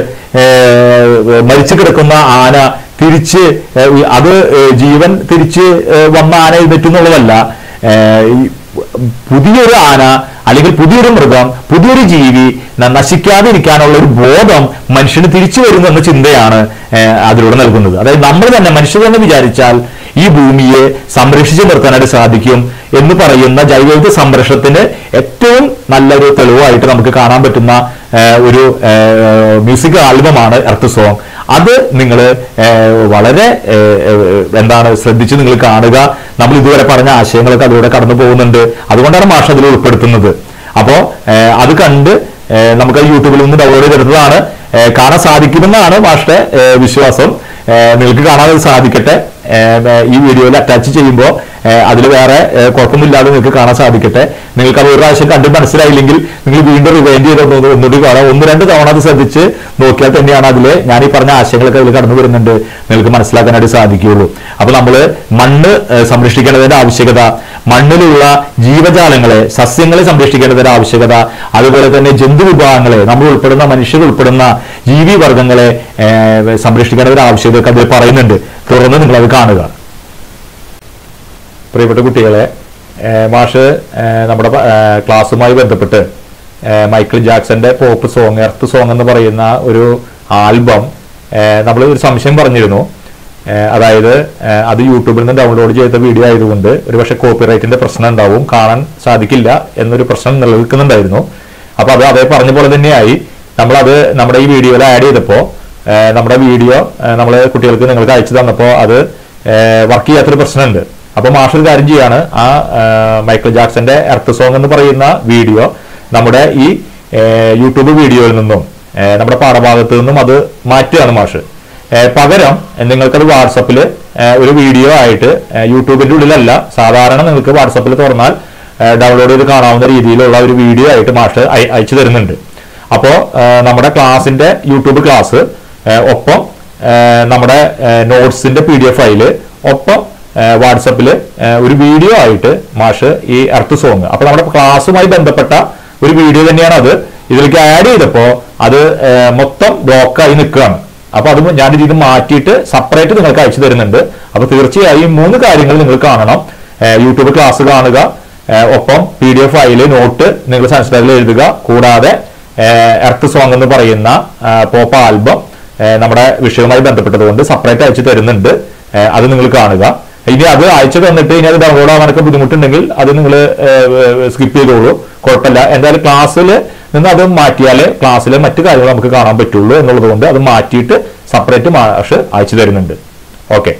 മരിച്ചു കിടക്കുന്ന ആന തിരിച്ച്, അത് ജീവൻ തിരിച്ച് വന്ന ആന എഴുന്നേറ്റുന്നുള്ളതല്ല, പുതിയൊരു ആന അല്ലെങ്കിൽ പുതിയൊരു മൃഗം, പുതിയൊരു ജീവി നശിക്കാതിരിക്കാനുള്ള ഒരു ബോധം മനുഷ്യന് തിരിച്ചു വരുന്നു എന്ന ചിന്തയാണ് അതിലൂടെ നൽകുന്നത്. അതായത് നമ്മൾ തന്നെ, മനുഷ്യർ തന്നെ വിചാരിച്ചാൽ ഈ ഭൂമിയെ സംരക്ഷിച്ചു നിർത്താനായിട്ട് സാധിക്കും എന്ന് പറയുന്ന ജൈവവൈവിധ്യ സംരക്ഷണത്തിന് ഏറ്റവും നല്ലൊരു തെളിവായിട്ട് നമുക്ക് കാണാൻ പറ്റുന്ന ഒരു മ്യൂസിക് ആൽബമാണ് എർത്ത് സോങ്. അത് നിങ്ങൾ വളരെ എന്താണ് ശ്രദ്ധിച്ച് നിങ്ങൾ കാണുക. നമ്മൾ ഇതുവരെ പറഞ്ഞ ആശയങ്ങളൊക്കെ അതിലൂടെ കടന്നു പോകുന്നുണ്ട്. അതുകൊണ്ടാണ് മാഷ അതിൽ ഉൾപ്പെടുത്തുന്നത്. അപ്പോ അത് കണ്ട് നമുക്ക് യൂട്യൂബിൽ നിന്ന് ഡൗൺലോഡ് ചെയ്തെടുത്തതാണ്, കാണാൻ സാധിക്കുമെന്നാണ് മാഷയുടെ വിശ്വാസം. നിങ്ങൾക്ക് കാണാൻ സാധിക്കട്ടെ. ഈ വീഡിയോയിൽ അറ്റാച്ച് ചെയ്യുമ്പോൾ അതിൽ വേറെ കുഴപ്പമില്ലാതെ നിങ്ങൾക്ക് കാണാൻ സാധിക്കട്ടെ. നിങ്ങൾക്ക് അത് ഒരു പ്രാവശ്യം കണ്ട് മനസ്സിലായില്ലെങ്കിൽ നിങ്ങൾ വീണ്ടും റിവൈൻഡ് ചെയ്ത് ഒന്നുകൂടി കാണാം. ഒന്ന് രണ്ട് തവണ അത് ശ്രദ്ധിച്ച് നോക്കിയാൽ തന്നെയാണ് അതിൽ ഞാൻ ഈ പറഞ്ഞ ആശയങ്ങളൊക്കെ അതിൽ കടന്നു വരുന്നുണ്ട് നിങ്ങൾക്ക് മനസ്സിലാക്കാനായിട്ട് സാധിക്കുകയുള്ളൂ. അപ്പൊ നമ്മൾ മണ്ണ് സംരക്ഷിക്കേണ്ടതിന്റെ ആവശ്യകത, മണ്ണിലുള്ള ജീവജാലങ്ങളെ സസ്യങ്ങളെ സംരക്ഷിക്കേണ്ടതിന്റെ ആവശ്യകത, അതുപോലെ തന്നെ ജന്തുവിഭാഗങ്ങളെ നമ്മൾ ഉൾപ്പെടുന്ന മനുഷ്യർ ഉൾപ്പെടുന്ന ജീവി വർഗങ്ങളെ സംരക്ഷിക്കേണ്ടതിന്റെ ആവശ്യകത അതിൽ പറയുന്നുണ്ട്. തുടർന്ന് നിങ്ങൾ അത് കാണുക. പ്രിയപ്പെട്ട കുട്ടികളെ, മാഷ് നമ്മുടെ ക്ലാസ്സുമായി ബന്ധപ്പെട്ട് മൈക്കിൾ ജാക്സന്റെ പോപ്പ് സോങ് എർത്ത് സോങ് എന്ന് പറയുന്ന ഒരു ആൽബം നമ്മൾ ഒരു സംശയം പറഞ്ഞിരുന്നു. അതായത് അത് യൂട്യൂബിൽ നിന്ന് ഡൗൺലോഡ് ചെയ്ത വീഡിയോ ആയതുകൊണ്ട് ഒരുപക്ഷെ കോപ്പിറൈറ്റിന്റെ പ്രശ്നം ഉണ്ടാവും, കാണാൻ സാധിക്കില്ല എന്നൊരു പ്രശ്നം നിലനിൽക്കുന്നുണ്ടായിരുന്നു. അപ്പൊ അത് അതേ പറഞ്ഞ പോലെ തന്നെയായി നമ്മളത് നമ്മുടെ ഈ വീഡിയോയിൽ ആഡ് ചെയ്തപ്പോൾ നമ്മുടെ വീഡിയോ നമ്മൾ കുട്ടികൾക്ക് നിങ്ങൾക്ക് അയച്ചു തന്നപ്പോൾ അത് വർക്ക് ചെയ്യാത്തൊരു പ്രശ്നമുണ്ട്. അപ്പൊ മാഷൊരു കാര്യം ചെയ്യാണ്, ആ മൈക്കിൾ ജാക്സന്റെ എർത്ത് സോങ് എന്ന് പറയുന്ന വീഡിയോ നമ്മുടെ ഈ യൂട്യൂബ് വീഡിയോയിൽ നിന്നും നമ്മുടെ പാഠഭാഗത്ത് നിന്നും അത് മാറ്റുകയാണ് മാഷ്. പകരം നിങ്ങൾക്കത് വാട്സപ്പിൽ ഒരു വീഡിയോ ആയിട്ട് യൂട്യൂബിന്റെ ഉള്ളിലല്ല, സാധാരണ നിങ്ങൾക്ക് വാട്സപ്പിൽ തുറന്നാൽ ഡൗൺലോഡ് ചെയ്ത് കാണാവുന്ന രീതിയിലുള്ള ഒരു വീഡിയോ ആയിട്ട് മാഷ് അയച്ചു തരുന്നുണ്ട്. അപ്പോൾ നമ്മുടെ ക്ലാസിന്റെ യൂട്യൂബ് ക്ലാസ് ഒപ്പം നമ്മുടെ നോട്ട്സിന്റെ പി ഡി എഫ് ഫയല് ഒപ്പം വാട്സപ്പിൽ ഒരു വീഡിയോ ആയിട്ട് മാഷ് ഈ എർത്ത് സോങ്, അപ്പൊ നമ്മുടെ ക്ലാസ്സുമായി ബന്ധപ്പെട്ട ഒരു വീഡിയോ തന്നെയാണ് അത്. ഇതിലേക്ക് ആഡ് ചെയ്തപ്പോൾ അത് മൊത്തം ബ്ലോക്കായി നിൽക്കുകയാണ്. അപ്പൊ അത് ഞാൻ ഇത് മാറ്റിയിട്ട് സെപ്പറേറ്റ് നിങ്ങൾക്ക് അയച്ചു തരുന്നുണ്ട്. അപ്പൊ തീർച്ചയായും മൂന്ന് കാര്യങ്ങൾ നിങ്ങൾ കാണണം. യൂട്യൂബ് ക്ലാസ് കാണുക, ഒപ്പം P D F file note നിങ്ങൾ സംസ്കൃതത്തിൽ എഴുതുക, കൂടാതെ എർത്ത് സോങ് എന്ന് പറയുന്ന പോപ്പ് ആൽബം നമ്മുടെ വിഷയവുമായി ബന്ധപ്പെട്ടതുകൊണ്ട് സെപ്പറേറ്റ് അയച്ചു തരുന്നുണ്ട്. അത് നിങ്ങൾ കാണുക. ഇനി അത് അയച്ചു തന്നിട്ട് ഇനി അത് ഡൗൺലോഡ് ആവാനൊക്കെ ബുദ്ധിമുട്ടുണ്ടെങ്കിൽ അത് നിങ്ങൾ സ്കിപ്പ് ചെയ്തോളൂ, കുഴപ്പമില്ല. എന്തായാലും ക്ലാസ്സിൽ നിന്ന് അത് മാറ്റിയാലേ ക്ലാസ്സിലെ മറ്റു കാര്യങ്ങൾ നമുക്ക് കാണാൻ പറ്റുള്ളൂ എന്നുള്ളത് കൊണ്ട് അത് മാറ്റിയിട്ട് സെപ്പറേറ്റ് മാഷ് അയച്ചു തരുന്നുണ്ട്. ഓക്കെ,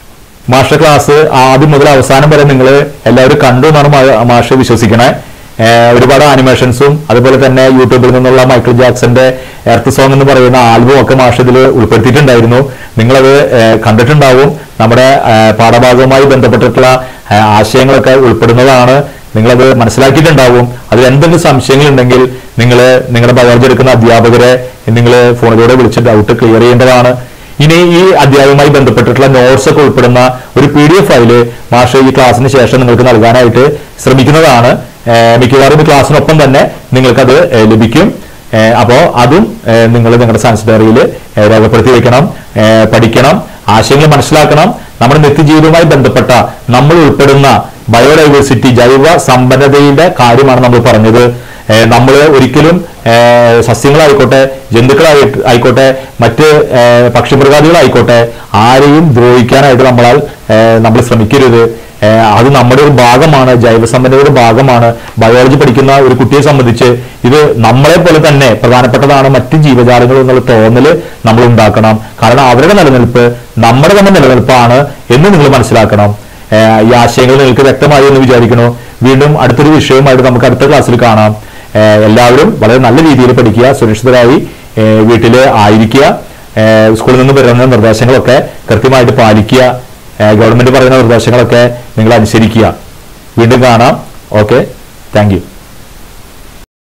മാഷ ക്ലാസ് ആദ്യം മുതൽ അവസാനം വരെ നിങ്ങൾ എല്ലാവരും കണ്ടു എന്നാണ് മാഷ് വിശ്വസിക്കണേ. ഒരുപാട് ആനിമേഷൻസും അതുപോലെ തന്നെ യൂട്യൂബിൽ നിന്നുള്ള മൈക്കിൾ ജാക്സന്റെ എർത്ത് സോങ് എന്ന് പറയുന്ന ആൽബം ഒക്കെ മാഷ് ഇതിൽ ഉൾപ്പെടുത്തിയിട്ടുണ്ടായിരുന്നു. നിങ്ങളത് കണ്ടിട്ടുണ്ടാവും. നമ്മുടെ പാഠഭാഗവുമായി ബന്ധപ്പെട്ടിട്ടുള്ള ആശയങ്ങളൊക്കെ ഉൾപ്പെടുന്നതാണ്. നിങ്ങളത് മനസ്സിലാക്കിയിട്ടുണ്ടാവും. അതിൽ എന്തെങ്കിലും സംശയങ്ങൾ ഉണ്ടെങ്കിൽ നിങ്ങൾ നിങ്ങളുടെ ബയോളജി എടുക്കുന്ന അധ്യാപകരെ നിങ്ങൾ ഫോണിലൂടെ വിളിച്ച് ഡൗട്ട് ക്ലിയർ ചെയ്യേണ്ടതാണ്. ഇനി ഈ അധ്യായവുമായി ബന്ധപ്പെട്ടിട്ടുള്ള നോട്ട്സ് ഒക്കെ ഉൾപ്പെടുന്ന ഒരു പി ഡി എഫ് ഫയല് മാഷ് ഈ ക്ലാസ്സിന് ശേഷം നിങ്ങൾക്ക് നൽകാനായിട്ട് ശ്രമിക്കുന്നതാണ്. മിക്കവാറും ഈ ക്ലാസ്സിനൊപ്പം തന്നെ നിങ്ങൾക്കത് ലഭിക്കും. അപ്പോൾ അതും നിങ്ങൾ നിങ്ങളുടെ സയൻസ് ഡയറിയിൽ രേഖപ്പെടുത്തി വെക്കണം, പഠിക്കണം, ആശയങ്ങൾ മനസ്സിലാക്കണം. നമ്മുടെ നിത്യജീവിതവുമായി ബന്ധപ്പെട്ട നമ്മൾ ഉൾപ്പെടുന്ന ബയോഡൈവേഴ്സിറ്റി ജൈവ സമ്പന്നതയുടെ കാര്യമാണ് നമ്മൾ പറഞ്ഞത്. നമ്മൾ ഒരിക്കലും സസ്യങ്ങളായിക്കോട്ടെ ജന്തുക്കളായി ആയിക്കോട്ടെ മറ്റ് പക്ഷിമൃഗാദികളായിക്കോട്ടെ ആരെയും ദ്രോഹിക്കാനായിട്ട് നമ്മളാൽ നമ്മൾ ശ്രമിക്കരുത്. അത് നമ്മുടെ ഒരു ഭാഗമാണ്, ജൈവസമ്പന്നതയുടെ ഭാഗമാണ്. ബയോളജി പഠിക്കുന്ന ഒരു കുട്ടിയെ സംബന്ധിച്ച് ഇത് നമ്മളെ പോലെ തന്നെ പ്രധാനപ്പെട്ടതാണ് മറ്റ് ജീവജാലങ്ങൾ എന്നുള്ള തോന്നല് നമ്മൾ ഉണ്ടാക്കണം. കാരണം അവരുടെ നിലനിൽപ്പ് നമ്മുടെ തന്നെ നിലനിൽപ്പാണ് എന്ന് നിങ്ങൾ മനസ്സിലാക്കണം. ഈ ആശയങ്ങൾ നിങ്ങൾക്ക് വ്യക്തമായി എന്ന് വിചാരിക്കണോ. വീണ്ടും അടുത്തൊരു വിഷയവുമായിട്ട് നമുക്ക് അടുത്ത ക്ലാസ്സിൽ കാണാം. എല്ലാവരും വളരെ നല്ല രീതിയിൽ പഠിക്കുക, സുരക്ഷിതരായി വീട്ടിൽ ആയിരിക്കുക, സ്കൂളിൽ നിന്ന് വരുന്ന നിർദ്ദേശങ്ങളൊക്കെ കൃത്യമായിട്ട് പാലിക്കുക, ഗവൺമെന്റ് പറയുന്ന നിർദ്ദേശങ്ങളൊക്കെ നിങ്ങൾ അനുസരിക്കുക. വീണ്ടും കാണാം. Okay, thank U.